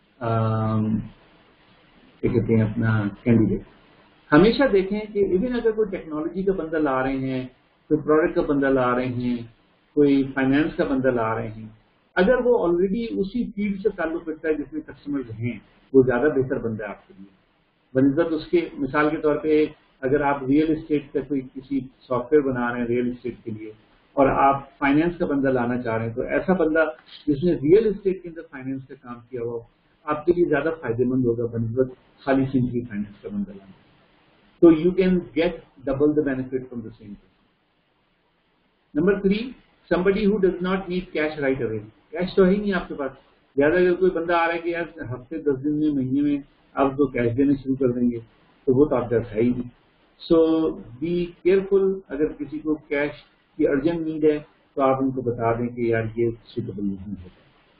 کیا کہتے ہیں اپنا کینڈیڈیٹ. ہمیشہ دیکھیں کہ ایون اگر کوئی ٹیکنالوجی کا بندہ لا رہے ہیں, کوئی پروڈکٹ کا بندہ لا رہے ہیں, کوئی فائنینس کا بندہ لا رہے ہیں, اگر وہ آلریڈی اسی فیلڈ سے تعلق رکھتا ہے جس میں کسٹمرز ہیں, وہ زیادہ بہتر بندہ ہے آپ کے لیے بنسبت اس کے. مثال کے طور پہ اگر آپ ریئل اسٹیٹ کا کوئی کسی سافٹ ویئر بنا رہے ہیں ریئل اسٹیٹ کے لیے, اور آپ فائنینس کا بندہ لانا چاہ رہے ہیں, تو ایسا بندہ جس نے ریئل اسٹیٹ کے اندر فائنینس کا کام کیا ہو آپ کے لیے زیادہ فائدے مند ہوگا بنسبت خالی سمپلی فائنینس کا بندہ لانا. تو you can get double the benefit from the same. Number three, somebody who does not need cash right away. Cash تو ہے ہی نہیں آپ کے پاس, زیادہ اگر کوئی بندہ آ رہا ہے کہ یار ہفتے دس دن میں مہینے میں آپ کو کیش دینے شروع کر دیں گے, تو وہ تو آپ کا ہے ہی نہیں. سو بی کیئرفل, اگر کسی کو کیش کی ارجنٹ نیڈ ہے تو آپ ان کو بتا دیں کہ یار یہ سوٹیبل نہیں ہوتا.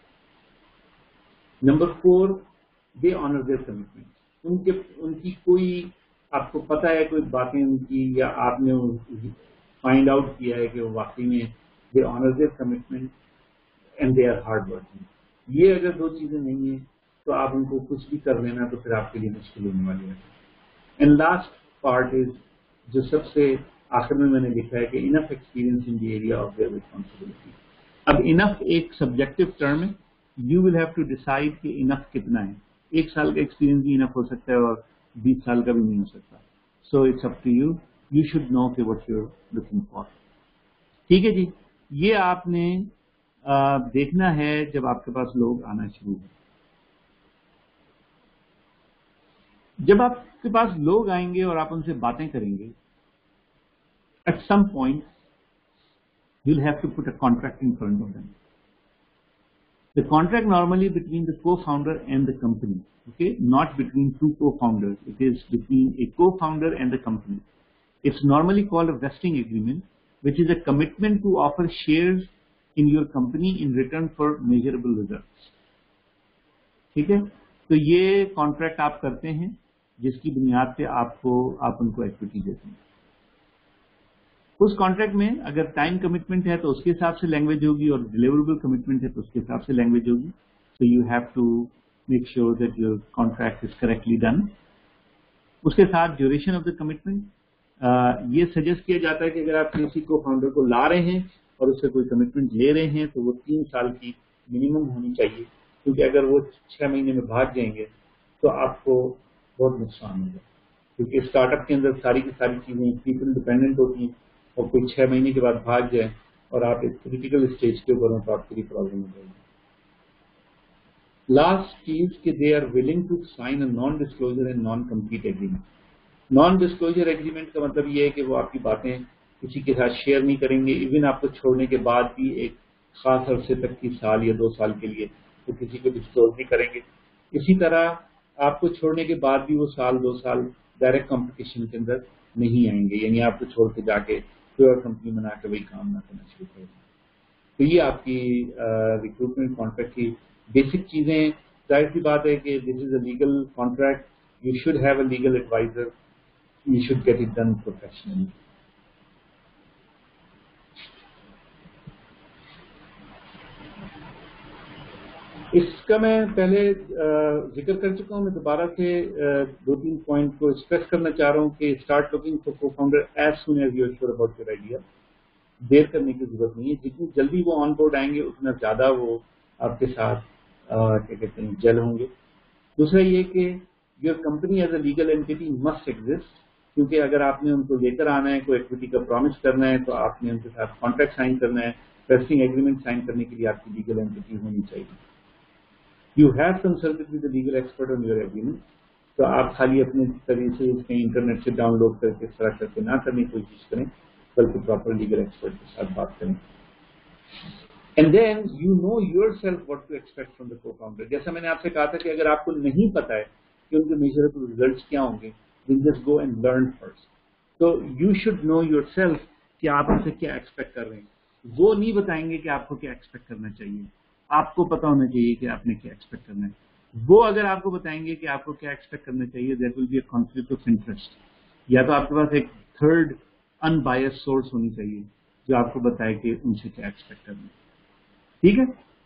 Number four, they honour their commitment. ان کے ان کی کوئی آپ کو پتہ ہے کوئی باتیں ان کی, یا آپ نے فائنڈ آؤٹ کیا ہے کہ وہ واقعی میں they honour their commitment and they are hard working. یہ اگر دو چیزیں نہیں ہیں تو آپ ان کو کچھ بھی کر لینا تو پھر آپ کے لیے مشکل ہونے والی ہے. اینڈ لاسٹ پارٹ از جو سب سے آخر میں میں نے لکھا ہے کہ enough experience in the area of their responsibility. اب انف ایک سبجیکٹو ٹرم ہے. You will have to decide کہ انف کتنا ہے. ایک سال کا ایکسپیرینس بھی انف ہو سکتا ہے اور بیس سال کا بھی نہیں ہو سکتا. So it's up to you. You should know کہ what you are looking for. ٹھیک ہے جی. یہ آپ نے آ, دیکھنا ہے جب آپ کے پاس لوگ آنا شروع ہو. جب آپ کے پاس لوگ آئیں گے اور آپ ان سے باتیں کریں گے, at some point you'll have to put a contract in front of them. The contract normally between the co-founder and the company, okay, not between two co-founders. It is between a co-founder and the company. It's normally called a vesting agreement, which is a commitment to offer shares in your company in return for measurable results. ٹھیک ہے. تو یہ contract آپ کرتے ہیں جس کی بنیاد پہ آپ کو آپ ان کو ایکوٹی دیتے ہیں. اس کانٹریکٹ میں اگر ٹائم کمٹمنٹ ہے تو اس کے حساب سے لینگویج ہوگی, اور ڈیلیوریبل کمٹمنٹ ہے تو اس کے حساب سے لینگویج ہوگی. So you have to make sure that your contract is correctly done. اس کے ساتھ ڈیوریشن آف دا کمٹمنٹ, یہ سجیسٹ کیا جاتا ہے کہ اگر آپ کسی کو فاؤنڈر کو لا رہے ہیں اور اس سے کوئی کمٹمنٹ لے رہے ہیں تو وہ تین سال کی منیمم ہونی چاہیے, کیونکہ اگر وہ چھ مہینے میں بھاگ جائیں گے تو آپ کو بہت نقصان ہوگا. کیونکہ اسٹارٹ اپ کے اندر ساری کی ساری چیزیں پیپل ڈپینڈنٹ ہوتی ہیں, اور کوئی چھ مہینے کے بعد بھاگ جائے اور آپ ایک کریٹیکل اسٹیج کے اوپر ہوں تو آپ کی پرابلم ہو جائے گی. لاسٹ چیز کہ they are willing to sign a non disclosure and non compete agreement. Non disclosure agreement کا مطلب یہ ہے کہ وہ آپ کی باتیں کسی کے ساتھ شیئر نہیں کریں گے. ایون آپ کو چھوڑنے کے بعد بھی ایک خاص عرصے تک کی سال یا دو سال کے لیے وہ کسی کو ڈسکلوز نہیں کریں گے. اسی طرح آپ کو چھوڑنے کے بعد بھی وہ سال دو سال ڈائریکٹ کمپٹیشن کے اندر نہیں آئیں گے, یعنی آپ کو چھوڑ کے جا کے کوئی اور کمپنی بنا کے وہی کام نہ کرنا شروع کریں. تو یہ آپ کی ریکروٹمنٹ کانٹریکٹ کی بیسک چیزیں. ظاہر سی بات ہے کہ this is a legal contract. You should have a legal adviser. You should get it done professionally. اس کا میں پہلے ذکر کر چکا ہوں. میں دوبارہ سے دو تین پوائنٹ کو اسٹریس کرنا چاہ رہا ہوں کہ start looking for co founder as soon as you are sure about your idea. دیر کرنے کی ضرورت نہیں ہے. جتنی جلدی وہ آن بورڈ آئیں گے اتنا زیادہ وہ آپ کے ساتھ کیا کہتے ہیں جل ہوں گے. دوسرا یہ کہ your company as a legal entity must exist, کیونکہ اگر آپ نے ان کو لے کر آنا ہے, کوئی ایکویٹی کا پرومس کرنا ہے, تو آپ نے ان کے ساتھ کانٹریکٹ سائن کرنا ہے. ویسٹنگ ایگریمنٹ سائن کرنے کے لیے آپ کی لیگل اینٹیٹی ہونی چاہیے. You have consulted with the legal expert on your agreement. تو آپ خالی اپنے طریقے سے اس کہیں انٹرنیٹ سے ڈاؤن لوڈ کر کے اس طرح کر کے نہ کرنے کی کوشش کریں, بلکہ پراپر لیگل ایکسپرٹ کے ساتھ بات کریں. And then you know yourself what to expect from the co founder. جیسا میں نے آپ سے کہا تھا کہ اگر آپ کو نہیں پتا ہے کہ ان کے میجربل ریزلٹس کیا ہوں گے, then just go and learn first. تو you should know yourself کہ آپ ان سے کیا ایکسپیکٹ کر رہے ہیں. وہ نہیں بتائیں گے کہ آپ کو کیا ایکسپیکٹ کرنا چاہیے. آپ کو پتا ہونا چاہیے کہ آپ نے کیا ایکسپیکٹ کرنا ہے. وہ اگر آپ کو بتائیں گے کہ آپ کو کیا ایکسپیکٹ کرنا چاہیے, that will be a conflict of interest. یا تو آپ کے پاس ایک تھرڈ ان بائس سورس ہونی چاہیے جو آپ کو بتائے کہ ان سے کیا ایکسپیکٹ کرنا ہے. ٹھیک ہے.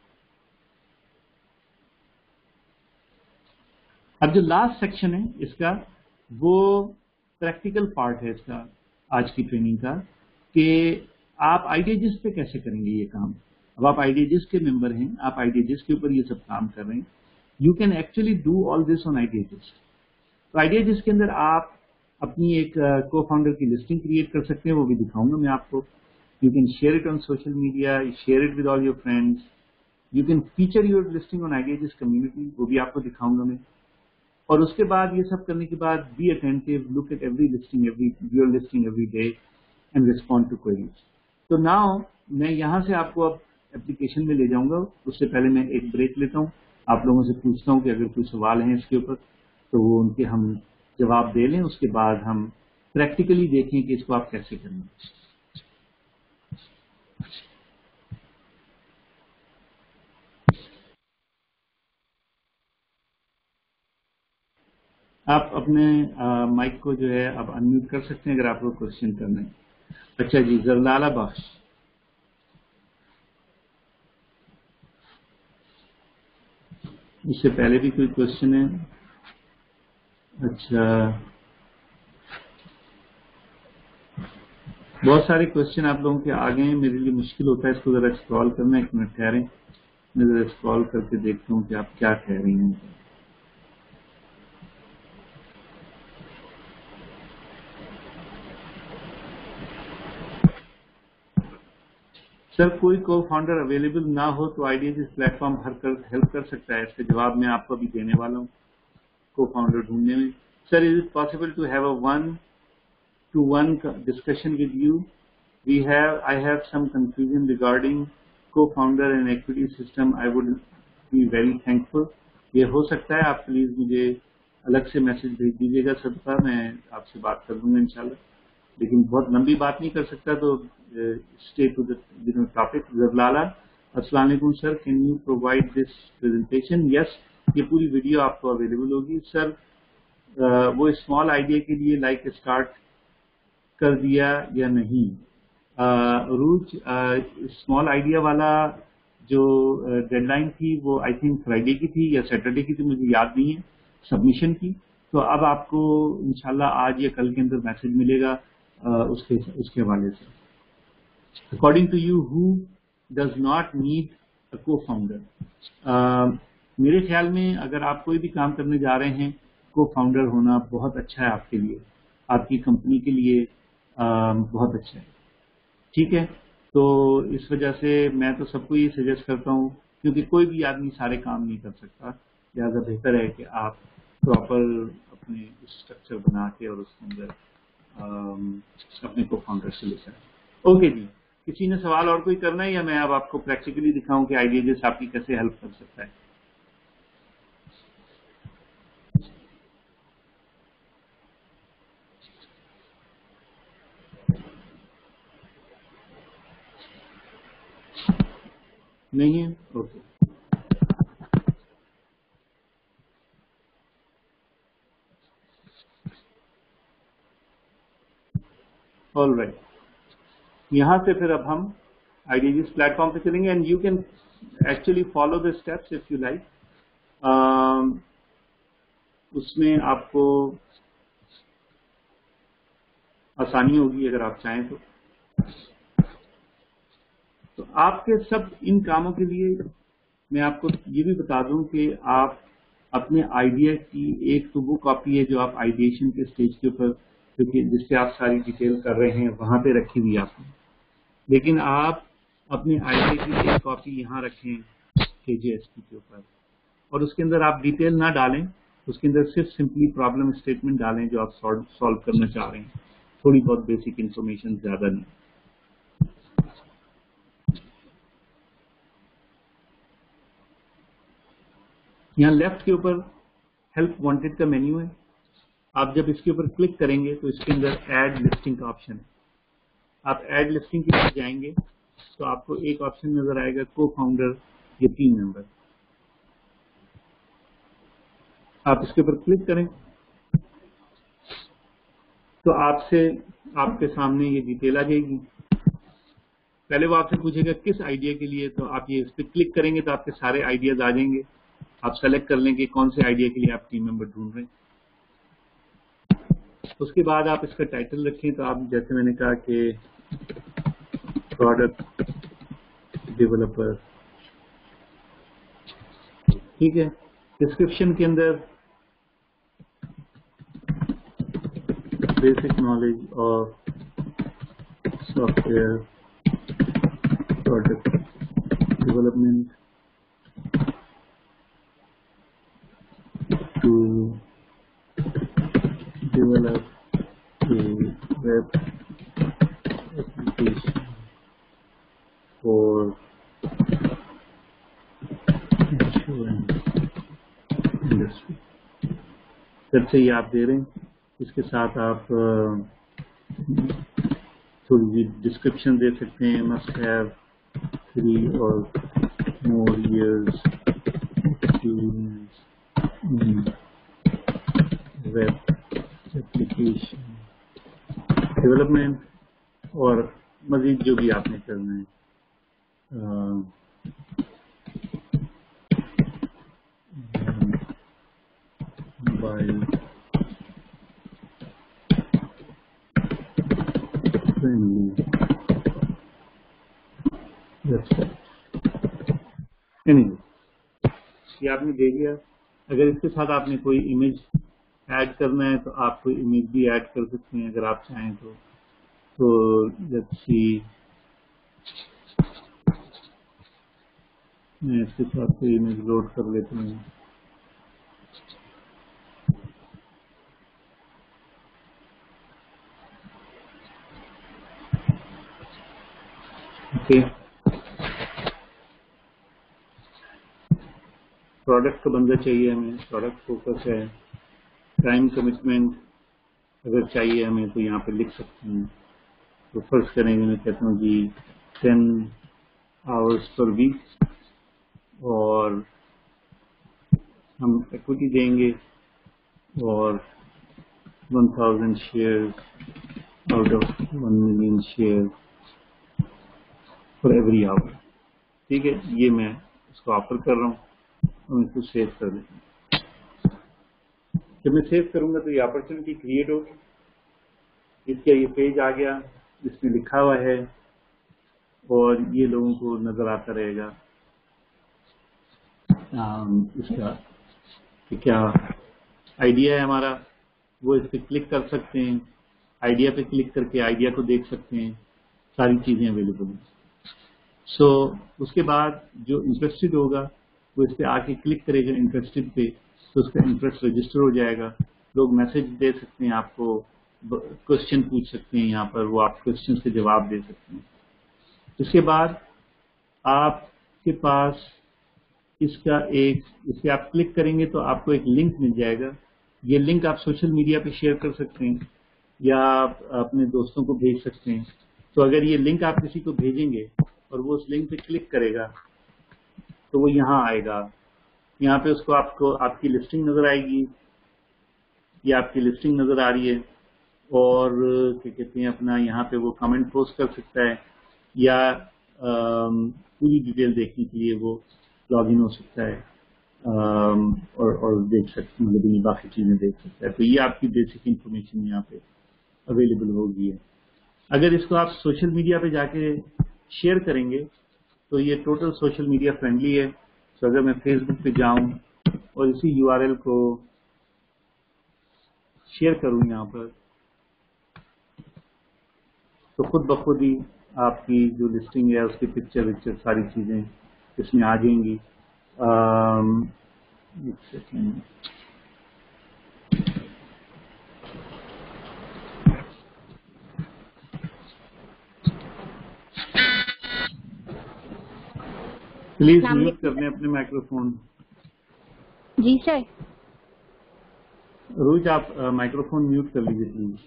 اب جو لاسٹ سیکشن ہے اس کا, وہ پریکٹیکل پارٹ ہے اس کا آج کی ٹریننگ کا, کہ آپ آئیڈیاجز پہ کیسے کریں گے یہ کام. اب آپ آئیڈیاجز کے ممبر ہیں, آپ آئیڈیاجز کے اوپر یہ سب کام کر رہے ہیں. You can actually do all this on IdeaGist. تو آئیڈیاجز کے اندر آپ اپنی ایک کو فاؤنڈر کی لسٹنگ کریٹ کر سکتے ہیں, وہ بھی دکھاؤں گا میں آپ کو. You can share it on social media, share it with all your friends. You can feature your listing on IdeaGist community, وہ بھی آپ کو دکھاؤں گا میں. اور اس کے بعد یہ سب کرنے کے بعد be attentive, look at every listing every your listing every day and respond to queries. تو ناؤ میں یہاں سے آپ کو اب اپلیکیشن میں لے جاؤں گا. اس سے پہلے میں ایک بریک لیتا ہوں, آپ لوگوں سے پوچھتا ہوں کہ اگر کوئی سوال ہیں اس کے اوپر تو وہ ان کے ہم جواب دے لیں. اس کے بعد ہم پریکٹیکلی دیکھیں کہ اس کو آپ کیسے کریں گے. آپ اپنے مائک کو جو ہے آپ انمیوٹ کر سکتے ہیں اگر آپ کو کوشچن کرنا ہے. اچھا جی, زرلالہ بخش. اس سے پہلے بھی کوئی کوشچن ہے؟ اچھا بہت سارے کوشچن آپ لوگوں کے آ گئے ہیں, میرے لیے مشکل ہوتا ہے اس کو ذرا اسکرال کرنا. ایک منٹ ٹھہریں, میں ذرا اسکرال کر کے دیکھتا ہوں کہ آپ کیا کہہ رہی ہیں. سر کوئی کو فاؤنڈر اویلیبل نہ ہو تو آئیڈیاز اس پلیٹ فارم ہیلپ کر سکتا ہے. اس کا جواب میں آپ کو ابھی دینے والا ہوں کو فاؤنڈر ڈھونڈنے میں. Sir is it possible to have a one to one discussion with you. We have I have some confusion regarding co founder and equity system. I would be very thankful. یہ ہو سکتا ہے, آپ please مجھے الگ سے message بھیج دیجیے گا سب کا, میں آپ سے بات کر لوں گا انشاءاللہ. لیکن بہت لمبی بات نہیں کر سکتا تو stay to the topic. Zarlala السلام علیکم sir, can you provide this presentation? Yes, یہ پوری ویڈیو آپ کو اویلیبل ہوگی. سر وہ اسمال آئیڈیا کے لیے لائک اسٹارٹ کر دیا یا نہیں؟ عروج, اسمال آئیڈیا والا جو ڈیڈ لائن تھی وہ آئی تھنک فرائیڈے کی تھی یا سیٹرڈے کی تھی, مجھے یاد نہیں ہے, سبمیشن کی. تو اب آپ کو انشاءاللہ آج یا کل کے اندر میسج ملے گا اس کے اس کے حوالے سے. According to you who does not need a co founder? میرے خیال میں اگر آپ کوئی بھی کام کرنے جا رہے ہیں, کو فاؤنڈر ہونا بہت اچھا ہے آپ کے لیے, آپ کی کمپنی کے لیے بہت اچھا ہے. ٹھیک ہے, تو اس وجہ سے میں تو سب کو یہ سجیسٹ کرتا ہوں, کیونکہ کوئی بھی آدمی سارے کام نہیں کر سکتا, لہٰذا بہتر ہے کہ آپ پراپر اپنے اسٹرکچر بنا کے اور اس کے اندر اپنے کو فاؤنڈر سے لے سکیں. اوکے جی, کسی نے سوال اور کوئی کرنا ہے یا میں اب آپ کو پریکٹیکلی دکھاؤں کہ آئیڈیا جیسے آپ کی کیسے ہیلپ کر سکتا ہے؟ نہیں ہے, اوکے. آل رائٹ, یہاں سے پھر اب ہم آئیڈیاز پلیٹ فارم پہ چلیں گے, and you can actually follow the steps if you like. اس میں آپ کو آسانی ہوگی اگر آپ چاہیں تو. تو آپ کے سب ان کاموں کے لیے میں آپ کو یہ بھی بتا دوں کہ آپ اپنے آئیڈیا کی ایک تو وہ کاپی ہے جو آپ آئیڈیشن کے اسٹیج کے اوپر جس پہ آپ ساری ڈیٹیل کر رہے ہیں وہاں پہ رکھی ہوئی آپ نے, لیکن آپ اپنے آئیڈیا کی ایک کاپی یہاں رکھیں کے جے ایس پی کے اوپر, اور اس کے اندر آپ ڈیٹیل نہ ڈالیں, اس کے اندر صرف سمپلی پرابلم اسٹیٹمنٹ ڈالیں جو آپ سالو کرنا چاہ رہے ہیں, تھوڑی بہت بیسک انفارمیشن, زیادہ نہیں. یہاں لیفٹ کے اوپر ہیلپ وانٹیڈ کا مینیو ہے, آپ جب اس کے اوپر کلک کریں گے تو اس کے اندر ایڈ لسٹنگ کا آپشن ہے. آپ ایڈ لسٹنگ کی طرف جائیں گے تو آپ کو ایک آپشن نظر آئے گا کو فاؤنڈر یا ٹیم ممبر. آپ اس کے اوپر کلک کریں تو آپ سے آپ کے سامنے یہ ڈیٹیل آ جائے گی. پہلے وہ آپ سے پوچھے گا کس آئیڈیا کے لیے, تو آپ یہ اس پہ کلک کریں گے تو آپ کے سارے آئیڈیاز آ جائیں گے. آپ سلیکٹ کر لیں کہ کون سے آئیڈیا کے لیے آپ ٹیم ممبر ڈھونڈ رہے ہیں. اس کے بعد آپ اس کا ٹائٹل رکھیں, تو آپ جیسے میں نے کہا کہ پروڈکٹ ڈیولپر, ٹھیک ہے. ڈسکرپشن کے اندر basic knowledge of software product development to develop a web application for insurance industry. سب سے یہ آپ دے رہے ہیں, اس کے ساتھ آپ تھوڑی سی ڈسکرپشن دے سکتے ہیں. must have three or more years experience in web application development, اور مزید جو بھی آپ نے کرنا ہے. Mobile friendly website. Anyway, یہ آپ نے دے دیا. اگر اس کے ساتھ آپ نے کوئی امیج ایڈ کرنا ہے تو آپ کوئی امیج بھی ایڈ کر سکتے ہیں اگر آپ چاہیں تو. تو لیٹس سی, میں اس کے ساتھ کوئی امیج لوڈ کر لیتا ہوں. اوکے, پروڈکٹ کا بندہ چاہیے ہمیں, پروڈکٹ فوکس ہے. ٹائم کمٹمنٹ اگر چاہیے ہمیں تو یہاں پہ لکھ سکتے ہیں. تو فرض کریں گے, میں کہتا ہوں جی ٹین آورس پر ویک, اور ہم ایکوٹی دیں گے اور one thousand share out of one million share for every hour. ٹھیک ہے, یہ میں اس کو آفر کر رہا ہوں اور میں اس کو سیو کر دیتا ہوں. جب میں سیو کروں گا تو یہ اپرچونٹی کریٹ ہوگی. اس کا یہ پیج آ گیا, اس میں لکھا ہوا ہے اور یہ لوگوں کو نظر آتا رہے گا اس کا کہ کیا آئیڈیا ہے ہمارا. وہ اس پہ کلک کر سکتے ہیں, آئیڈیا پہ کلک کر کے آئیڈیا کو دیکھ سکتے ہیں. ساری چیزیں اویلیبل ہیں. سو so, اس کے بعد جو انٹرسٹڈ ہوگا وہ اس پہ آ کے کلک کرے گا انٹرسٹڈ پہ, تو اس کا انٹرسٹ رجسٹر ہو جائے گا. لوگ میسج دے سکتے ہیں, آپ کو کوشچن پوچھ سکتے ہیں, یہاں پر وہ آپ کوشچن کے جواب دے سکتے ہیں. اس کے بعد آپ کے پاس اس کا ایک, اس پہ آپ کلک کریں گے تو آپ کو ایک لنک مل جائے گا. یہ لنک آپ سوشل میڈیا پہ شیئر کر سکتے ہیں یا آپ اپنے دوستوں کو بھیج سکتے ہیں. تو اگر یہ لنک آپ کسی کو بھیجیں گے اور وہ اس لنک پہ کلک کرے گا تو وہ یہاں آئے گا. یہاں پہ اس کو آپ کو آپ کی لسٹنگ نظر آئے گی, یہ آپ کی لسٹنگ نظر آ رہی ہے. اور کیا کہتے ہیں اپنا یہاں پہ وہ کمنٹ پوسٹ کر سکتا ہے یا پوری ڈیٹیل دیکھنے کے لیے وہ لاگ ان ہو سکتا ہے اور اور دیکھ سکتے ہیں, باقی چیزیں دیکھ سکتا ہے. تو یہ آپ کی بیسک انفارمیشن یہاں پہ اویلیبل ہوگی ہے. اگر اس کو آپ سوشل میڈیا پہ جا کے شیئر کریں گے تو یہ ٹوٹل سوشل میڈیا فرینڈلی ہے. تو اگر میں فیس بک پہ جاؤں اور اسی یو آر ایل کو شیئر کروں یہاں پر, تو خود بخود ہی آپ کی جو لسٹنگ ہے اس کی پکچر وکچر ساری چیزیں اس میں آ جائیں گی. ایک سیکنڈ, پلیز میوٹ کر لیں اپنے مائکرو فون. جی سر. روج آپ مائکرو فون میوٹ کر لیجیے پلیز.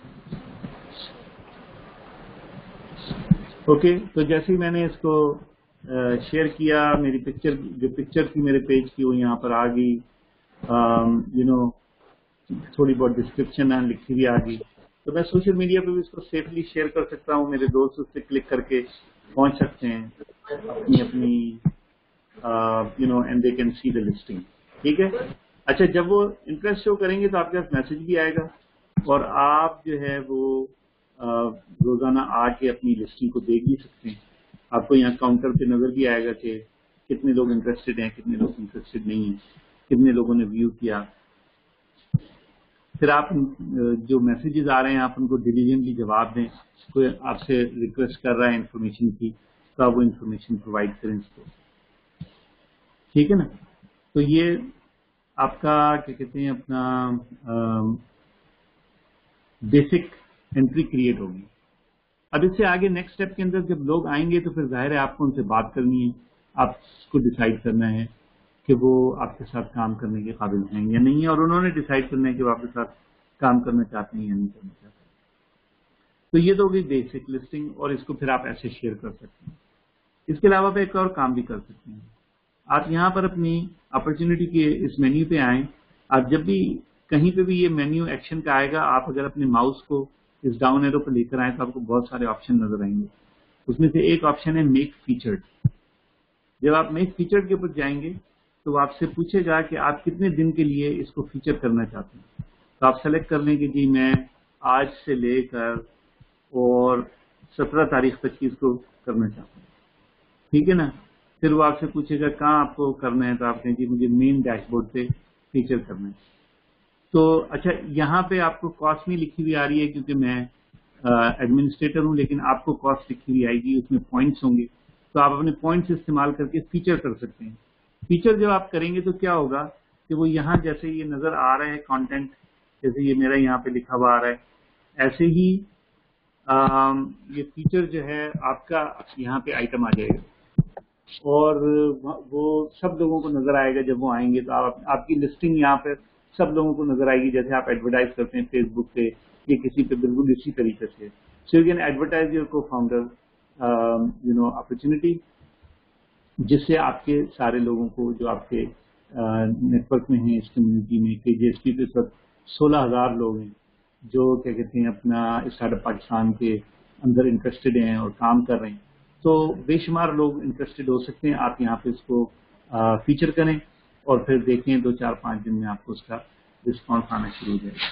اوکے, تو جیسے ہی میں نے اس کو شیئر کیا, میری پکچر جو پکچر تھی میرے پیج کی وہ یہاں پر آ گئی. یو نو تھوڑی بہت ڈسکرپشن لکھی ہوئی آ گئی. تو میں سوشل میڈیا پہ بھی اس کو سیفلی شیئر کر سکتا ہوں. میرے دوست اس پہ کلک کر کے پہنچ سکتے ہیں اپنی اپنی you know and they can see the listing. ٹھیک ہے. اچھا, جب وہ انٹرسٹ شو کریں گے تو آپ کے پاس میسج بھی آئے گا اور آپ جو ہے وہ روزانہ آ کے اپنی لسٹنگ کو دیکھ بھی سکتے ہیں. آپ کو یہاں کاؤنٹر پہ نظر بھی آئے گا کہ کتنے لوگ انٹرسٹڈ ہیں, کتنے لوگ انٹرسٹڈ نہیں ہیں, کتنے لوگوں نے ویو کیا. پھر آپ جو میسیجز آ رہے ہیں آپ ان کو ڈیلیجنٹلی جواب دیں. کوئی آپ سے ریکویسٹ کر رہا ہے انفارمیشن کی تو آپ وہ انفارمیشن پرووائڈ کریں اس کو. ٹھیک ہے نا. تو یہ آپ کا کیا کہتے ہیں اپنا بیسک انٹری کریٹ ہوگی. اب اس سے آگے نیکسٹ اسٹیپ کے اندر جب لوگ آئیں گے تو پھر ظاہر ہے آپ کو ان سے بات کرنی ہے. آپ کو ڈیسائیڈ کرنا ہے کہ وہ آپ کے ساتھ کام کرنے کے قابل ہیں یا نہیں ہے, اور انہوں نے ڈیسائیڈ کرنا ہے کہ وہ آپ کے ساتھ کام کرنا چاہتے ہیں یا نہیں کرنا چاہتے. تو یہ تو ہوگی بیسک لسٹنگ, اور اس کو پھر آپ ایسے شیئر کر سکتے ہیں. اس کے علاوہ پہ ایک اور کام بھی کر سکتے ہیں. آپ یہاں پر اپنی اپرچونٹی کے اس مینیو پہ آئیں. آپ جب بھی کہیں پہ بھی یہ مینیو ایکشن کا آئے گا, آپ اگر اپنے ماؤس کو اس ڈاؤن ایرو پہ لے کر آئیں تو آپ کو بہت سارے آپشن نظر آئیں گے. اس میں سے ایک آپشن ہے میک فیچرڈ. جب آپ میک فیچرڈ کے اوپر جائیں گے تو آپ سے پوچھے گا کہ آپ کتنے دن کے لیے اس کو فیچر کرنا چاہتے ہیں. تو آپ سلیکٹ کر لیں کہ جی میں آج سے لے کر اور सत्रह तारीख तक की इसको करना चाहता हूँ, ठीक है ना। फिर वो आपसे पूछेगा कहाँ आपको करना है, तो आप कहें जी मुझे मेन डैशबोर्ड पे फीचर करना है। तो अच्छा, यहाँ पे आपको कॉस्ट नहीं लिखी हुई आ रही है क्योंकि मैं एडमिनिस्ट्रेटर हूँ, लेकिन आपको कॉस्ट लिखी हुई आएगी, उसमें पॉइंट्स होंगे, तो आप अपने पॉइंट्स इस्तेमाल करके फीचर कर सकते हैं। फीचर जब आप करेंगे तो क्या होगा कि वो यहाँ जैसे ये नजर आ रहा है कंटेंट, जैसे ये मेरा यहाँ पे लिखा हुआ आ रहा है, ऐसे ही आ, ये फीचर जो है आपका यहाँ पे आइटम आ जाएगा और वो सब लोगों को नजर आएगा। जब वो आएंगे तो आप, आपकी लिस्टिंग यहाँ पे सब लोगों को नजर आएगी, जैसे आप एडवर्टाइज करते हैं फेसबुक पे या किसी पे, बिल्कुल इसी तरीके से। So you can advertise your cofounder you know opportunity, जिससे आपके सारे लोगों को जो आपके नेटवर्क uh, में हैं, इस कम्युनिटी में, के जेएसपी पे सब सोलह हजार लोग हैं जो क्या कहते हैं अपना स्टार्टअप पाकिस्तान के अंदर इंटरेस्टेड हैं और काम कर रहे हैं, तो बेशुमार लोग इंटरेस्टेड हो सकते हैं। आप यहाँ पे इसको आ, फीचर करें और फिर देखें दो चार पाँच दिन में आपको उसका रिस्पॉन्स आना शुरू हो जाएगा।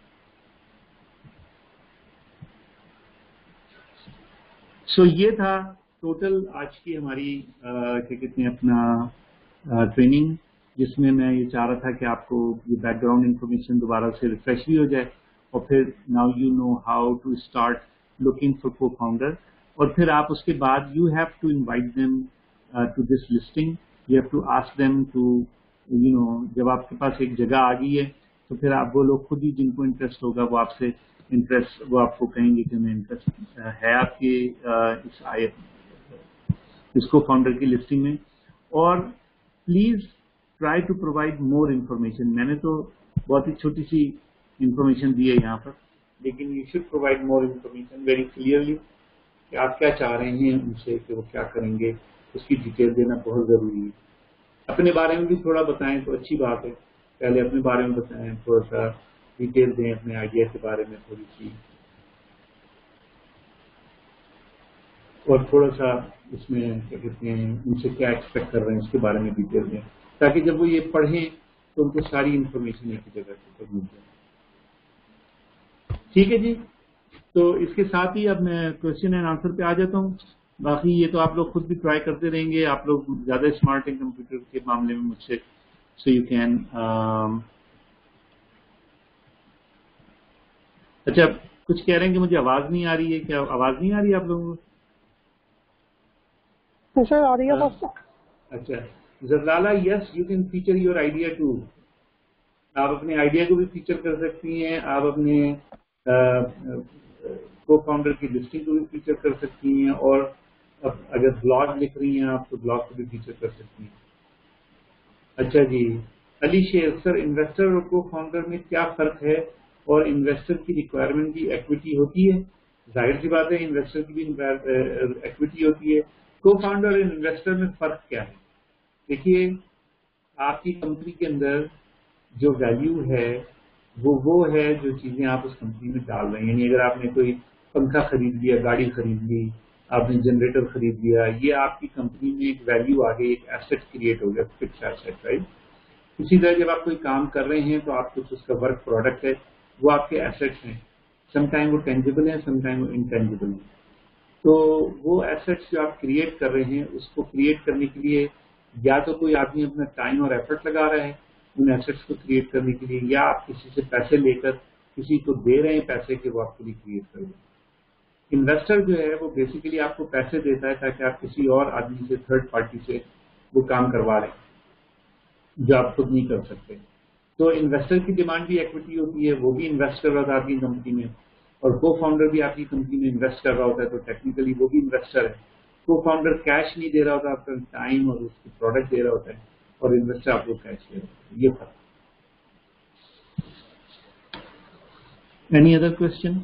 सो so, ये था टोटल आज की हमारी क्या कहते हैं अपना ट्रेनिंग, जिसमें मैं ये चाह रहा था कि आपको ये बैकग्राउंड इंफॉर्मेशन दोबारा से रिफ्रेश भी हो जाए और फिर now you know how to start looking for cofounder. और फिर आप उसके बाद you have to invite them to this listing, you have to ask them to you know, जब आपके पास एक जगह आ गई है तो फिर आप वो लोग खुद ही जिनको इंटरेस्ट होगा वो आपसे इंटरेस्ट वो आपको कहेंगे कि हमें इंटरेस्ट है आपके uh, इस आय इसको फाउंडर की लिस्टिंग में। और please try to provide more information. मैंने तो बहुत ही छोटी सी इंफॉर्मेशन दी है यहाँ पर, लेकिन you should provide more information very clearly कि आप क्या चाह रहे हैं उनसे, कि वो क्या करेंगे, उसकी डिटेल देना बहुत जरूरी है। अपने बारे में भी थोड़ा बताएं तो अच्छी बात है, पहले अपने बारे में बताएं, थोड़ा सा डिटेल दें अपने आइडिया के बारे में थोड़ी सी, और थोड़ा सा इसमें क्या कहते हैं उनसे क्या एक्सपेक्ट कर रहे हैं उसके बारे में डिटेल दें, ताकि जब वो ये पढ़ें तो उनको सारी इंफॉर्मेशन एक ही जगह से मिल जाए। ठीक है जी, तो इसके साथ ही अब मैं क्वेश्चन एंड आंसर पे आ जाता हूँ। बाकी ये तो आप लोग खुद भी ट्राई करते रहेंगे, आप लोग ज्यादा स्मार्ट हैं कंप्यूटर के मामले में मुझसे, सो यू कैन। अच्छा, कुछ कह रहे हैं कि मुझे आवाज नहीं आ रही है, क्या आवाज नहीं आ रही है आप लोगों को? सर आ रही है बस। अच्छा, जरलाला, yes you can feature your idea to. आप अपने आइडिया को भी फीचर कर सकती हैं, आप अपने को फाउंडर की लिस्टिंग को भी फीचर कर सकती हैं, और अब अगर ब्लॉग लिख रही हैं आप तो ब्लॉग को भी फीचर कर सकती हैं। अच्छा जी, अली शेर, सर इन्वेस्टर और को फाउंडर में क्या फर्क है, और इन्वेस्टर की रिक्वायरमेंट की इक्विटी होती है? जाहिर सी बात है इन्वेस्टर की भी इक्विटी होती है। को फाउंडर और इन्वेस्टर में फर्क क्या है? देखिए, आपकी कंपनी के अंदर जो वैल्यू है वो वो है जो चीजें आप उस कंपनी में डाल रहे हैं। यानी अगर आपने कोई पंखा खरीद लिया, गाड़ी खरीद ली, आपने जनरेटर खरीद लिया, ये आपकी कंपनी में एक वैल्यू आ गई, एक एसेट क्रिएट हो गया, फिक्स एसेट, राइट। इसी तरह जब आप कोई काम कर रहे हैं तो आप कुछ उसका वर्क प्रोडक्ट है, वो आपके एसेट्स हैं। समटाइम वो टेंजिबल है, समटाइम वो इनटेंजिबल है। तो वो एसेट्स जो आप क्रिएट कर रहे हैं, उसको क्रिएट करने के लिए या तो कोई आदमी अपना टाइम और एफर्ट लगा रहा है उन एसेट्स को क्रिएट करने के लिए, या आप किसी से पैसे लेकर किसी को दे रहे हैं पैसे के वो आपके लिए क्रिएट कर दें। इन्वेस्टर जो है वो बेसिकली आपको पैसे देता है ताकि आप किसी और आदमी से, थर्ड पार्टी से वो काम करवा रहे हैं जो आप खुद नहीं कर सकते। तो इन्वेस्टर की डिमांड भी इक्विटी होती है, वो भी इन्वेस्ट कर रहा था आपकी कंपनी में, और को फाउंडर भी आपकी कंपनी में इन्वेस्ट कर रहा होता है, तो टेक्निकली वो भी इन्वेस्टर है। को फाउंडर कैश नहीं दे रहा होता, आपका टाइम और उसकी प्रोडक्ट दे रहा होता है, और इन्वेस्टर आपको कैश दे रहा होता है। ये फर्क। Any other question?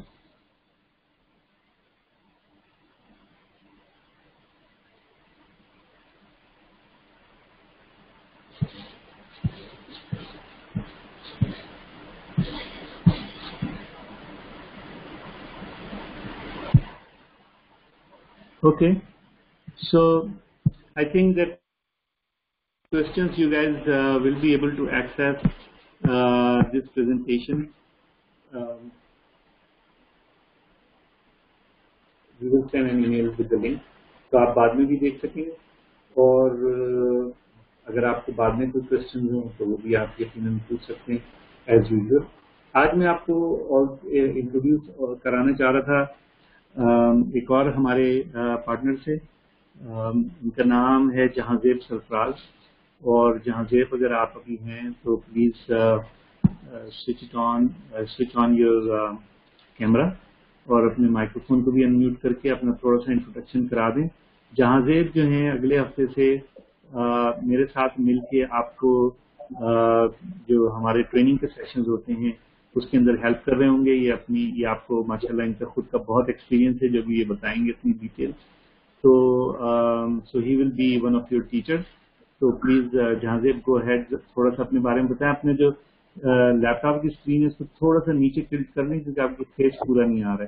Okay, so I think that questions you guys uh, will be able to access uh, this presentation. Um, we will send an email with the link. تو آپ بعد میں بھی دیکھ سکیں گے, اور اگر آپ کو بعد میں کوئی کوشچن ہوں تو وہ بھی آپ یقیناً پوچھ سکتے ہیں ایز یوزل. آج میں آپ کو اور انٹروڈیوس کرانا چاہ رہا تھا ایک اور ہمارے پارٹنر سے. ان کا نام ہے جہانزیب سرفراز. اور جہانزیب اگر آپ ابھی ہیں تو please switch it on switch on your camera اور اپنے مائکرو فون کو بھی انمیوٹ کر کے اپنا تھوڑا سا انٹروڈکشن کرا دیں. جہانزیب جو ہیں اگلے ہفتے سے آ, میرے ساتھ مل کے آپ کو آ, جو ہمارے ٹریننگ کے سیشنز ہوتے ہیں اس کے اندر ہیلپ کر رہے ہوں گے. یہ اپنی یہ آپ کو ماشاء اللہ ان کا خود کا بہت ایکسپیرینس ہے جو بھی یہ بتائیں گے اپنی ڈیٹیلس. تو so she will be one of your teachers. تو پلیز جہانزیب گو ہیڈ, تھوڑا سا اپنے بارے میں بتائیں. اپنے جو لیپ ٹاپ کی اسکرین ہے اس کو تھوڑا سا نیچے ٹلٹ کر لیں کیونکہ آپ کو فیس پورا نہیں آ رہا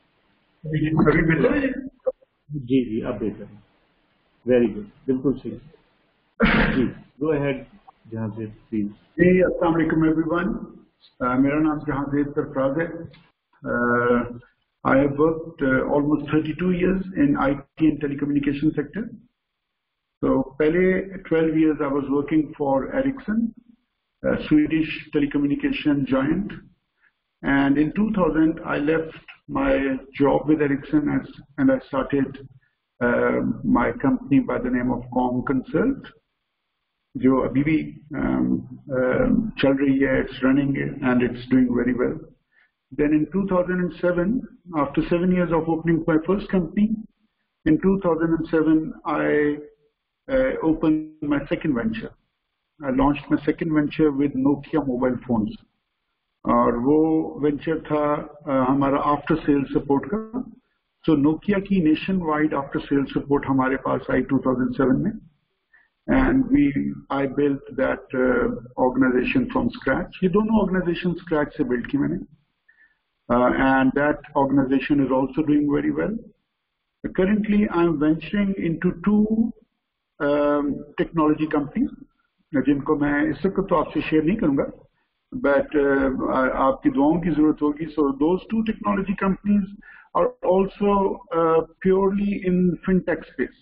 ہے. جی جی اب بہتر ہے. ویری گڈ, بالکل صحیح. جی گو ہیڈ جہانزیب پلیز. جی السلام علیکم ایوری ون. میرا نام جہانزیب سرفراز ہے. I have worked uh, almost thirty-two years in I T and telecommunication sector. So, pehle twelve years I was working for Ericsson, a Swedish telecommunication giant. And in two thousand, I left my job with Ericsson as, and I started uh, my company by the name of Com Consult. Jo abhi bhi um, uh, chal rahi hai, it's running and it's doing very well. Then in two thousand seven, after seven years of opening my first company, in two thousand seven I uh, opened my second venture. I launched my second venture with Nokia mobile phones. اور وہ venture تھا ہمارا after sale support کا. So Nokia کی nationwide after sale support ہمارے پاس آئی two thousand seven میں. And we I built that organization from scratch. یہ دونوں آرگنائزیشن اسکریچ سے بلڈ کی میں نے. And that organization is also doing very well. Currently I am venturing into two technology companies جن کو میں اس وقت تو آپ سے شیئر نہیں کروں گا, but uh, آپ کی دعاؤں کی ضرورت ہوگی. So those two technology companies are also uh, purely in fintech space.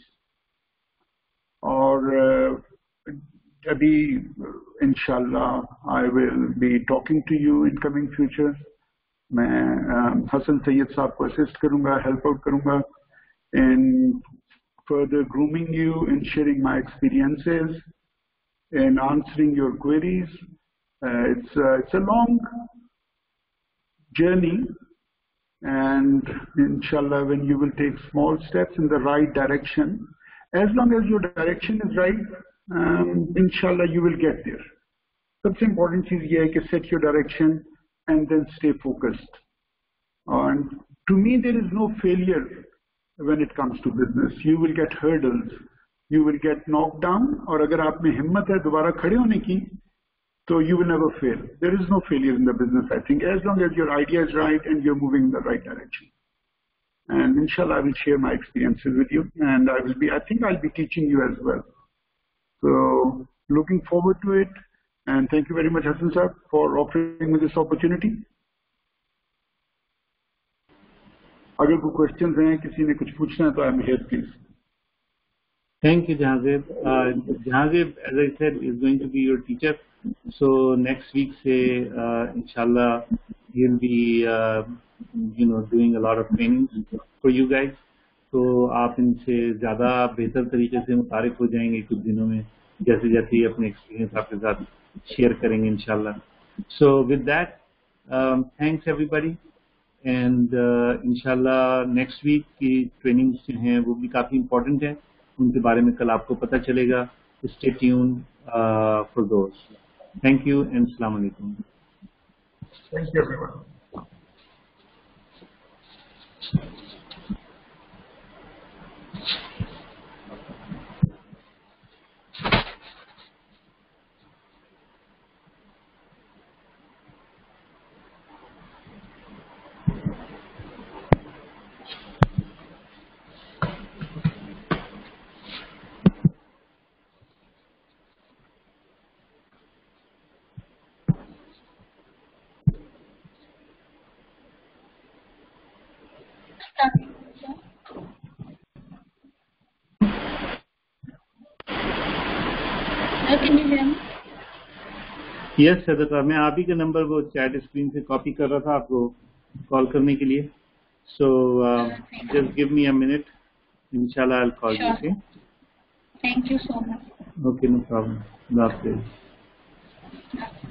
اور uh, ابھی inshallah I will be talking to you in coming future. میں حسن سید صاحب کو assist کروں گا, help out کروں گا in further grooming you, in sharing my experiences, in answering your queries. Uh, it's uh, it's a long journey, and inshallah when you will take small steps in the right direction, as long as your direction is right, um, inshallah you will get there. Sabse important cheez ye hai ki set your direction and then stay focused. And to me there is no failure when it comes to business. You will get hurdles, you will get knocked down, aur agar aap mein himmat hai dobara khade hone ki, so you will never fail. There is no failure in the business, I think, as long as your idea is right and you're moving in the right direction. And inshallah, I will share my experiences with you, and I will be, I think I'll be teaching you as well. So, looking forward to it, and thank you very much, Hassan sir, for offering me this opportunity. Agar koi questions hain, kisi ne kuch puchna hai, to I'm here, please. Thank you, Jahazib. Uh, Jahazib, as I said, is going to be your teacher. So next week, say, uh, inshallah, he'll be, uh, you know, doing a lot of trainings for you guys. So آپ ان سے زیادہ بہتر طریقے سے متعارف ہو جائیں گے کچھ دنوں میں, جیسے جیسے یہ اپنے ایکسپیرینس آپ کے ساتھ شیئر کریں گے انشاءاللہ. So with that, um, thanks everybody. And uh, انشاءاللہ نیکسٹ ویک کی ٹریننگز جو ہیں وہ بھی کافی امپورٹنٹ ہیں, ان کے بارے میں کل آپ کو پتہ چلے گا. Stay tuned uh, for those. Thank you and Assalamu alaikum. Thank you everyone. Hello, can you hear me? Yes, सदका, मैं आप ही का नंबर वो चैट स्क्रीन से कॉपी कर रहा था आपको कॉल करने के लिए. So uh, just give me a minute. Inshallah, I'll call sure. you. Okay. Thank you so much. Okay, no problem. Allah Hafiz.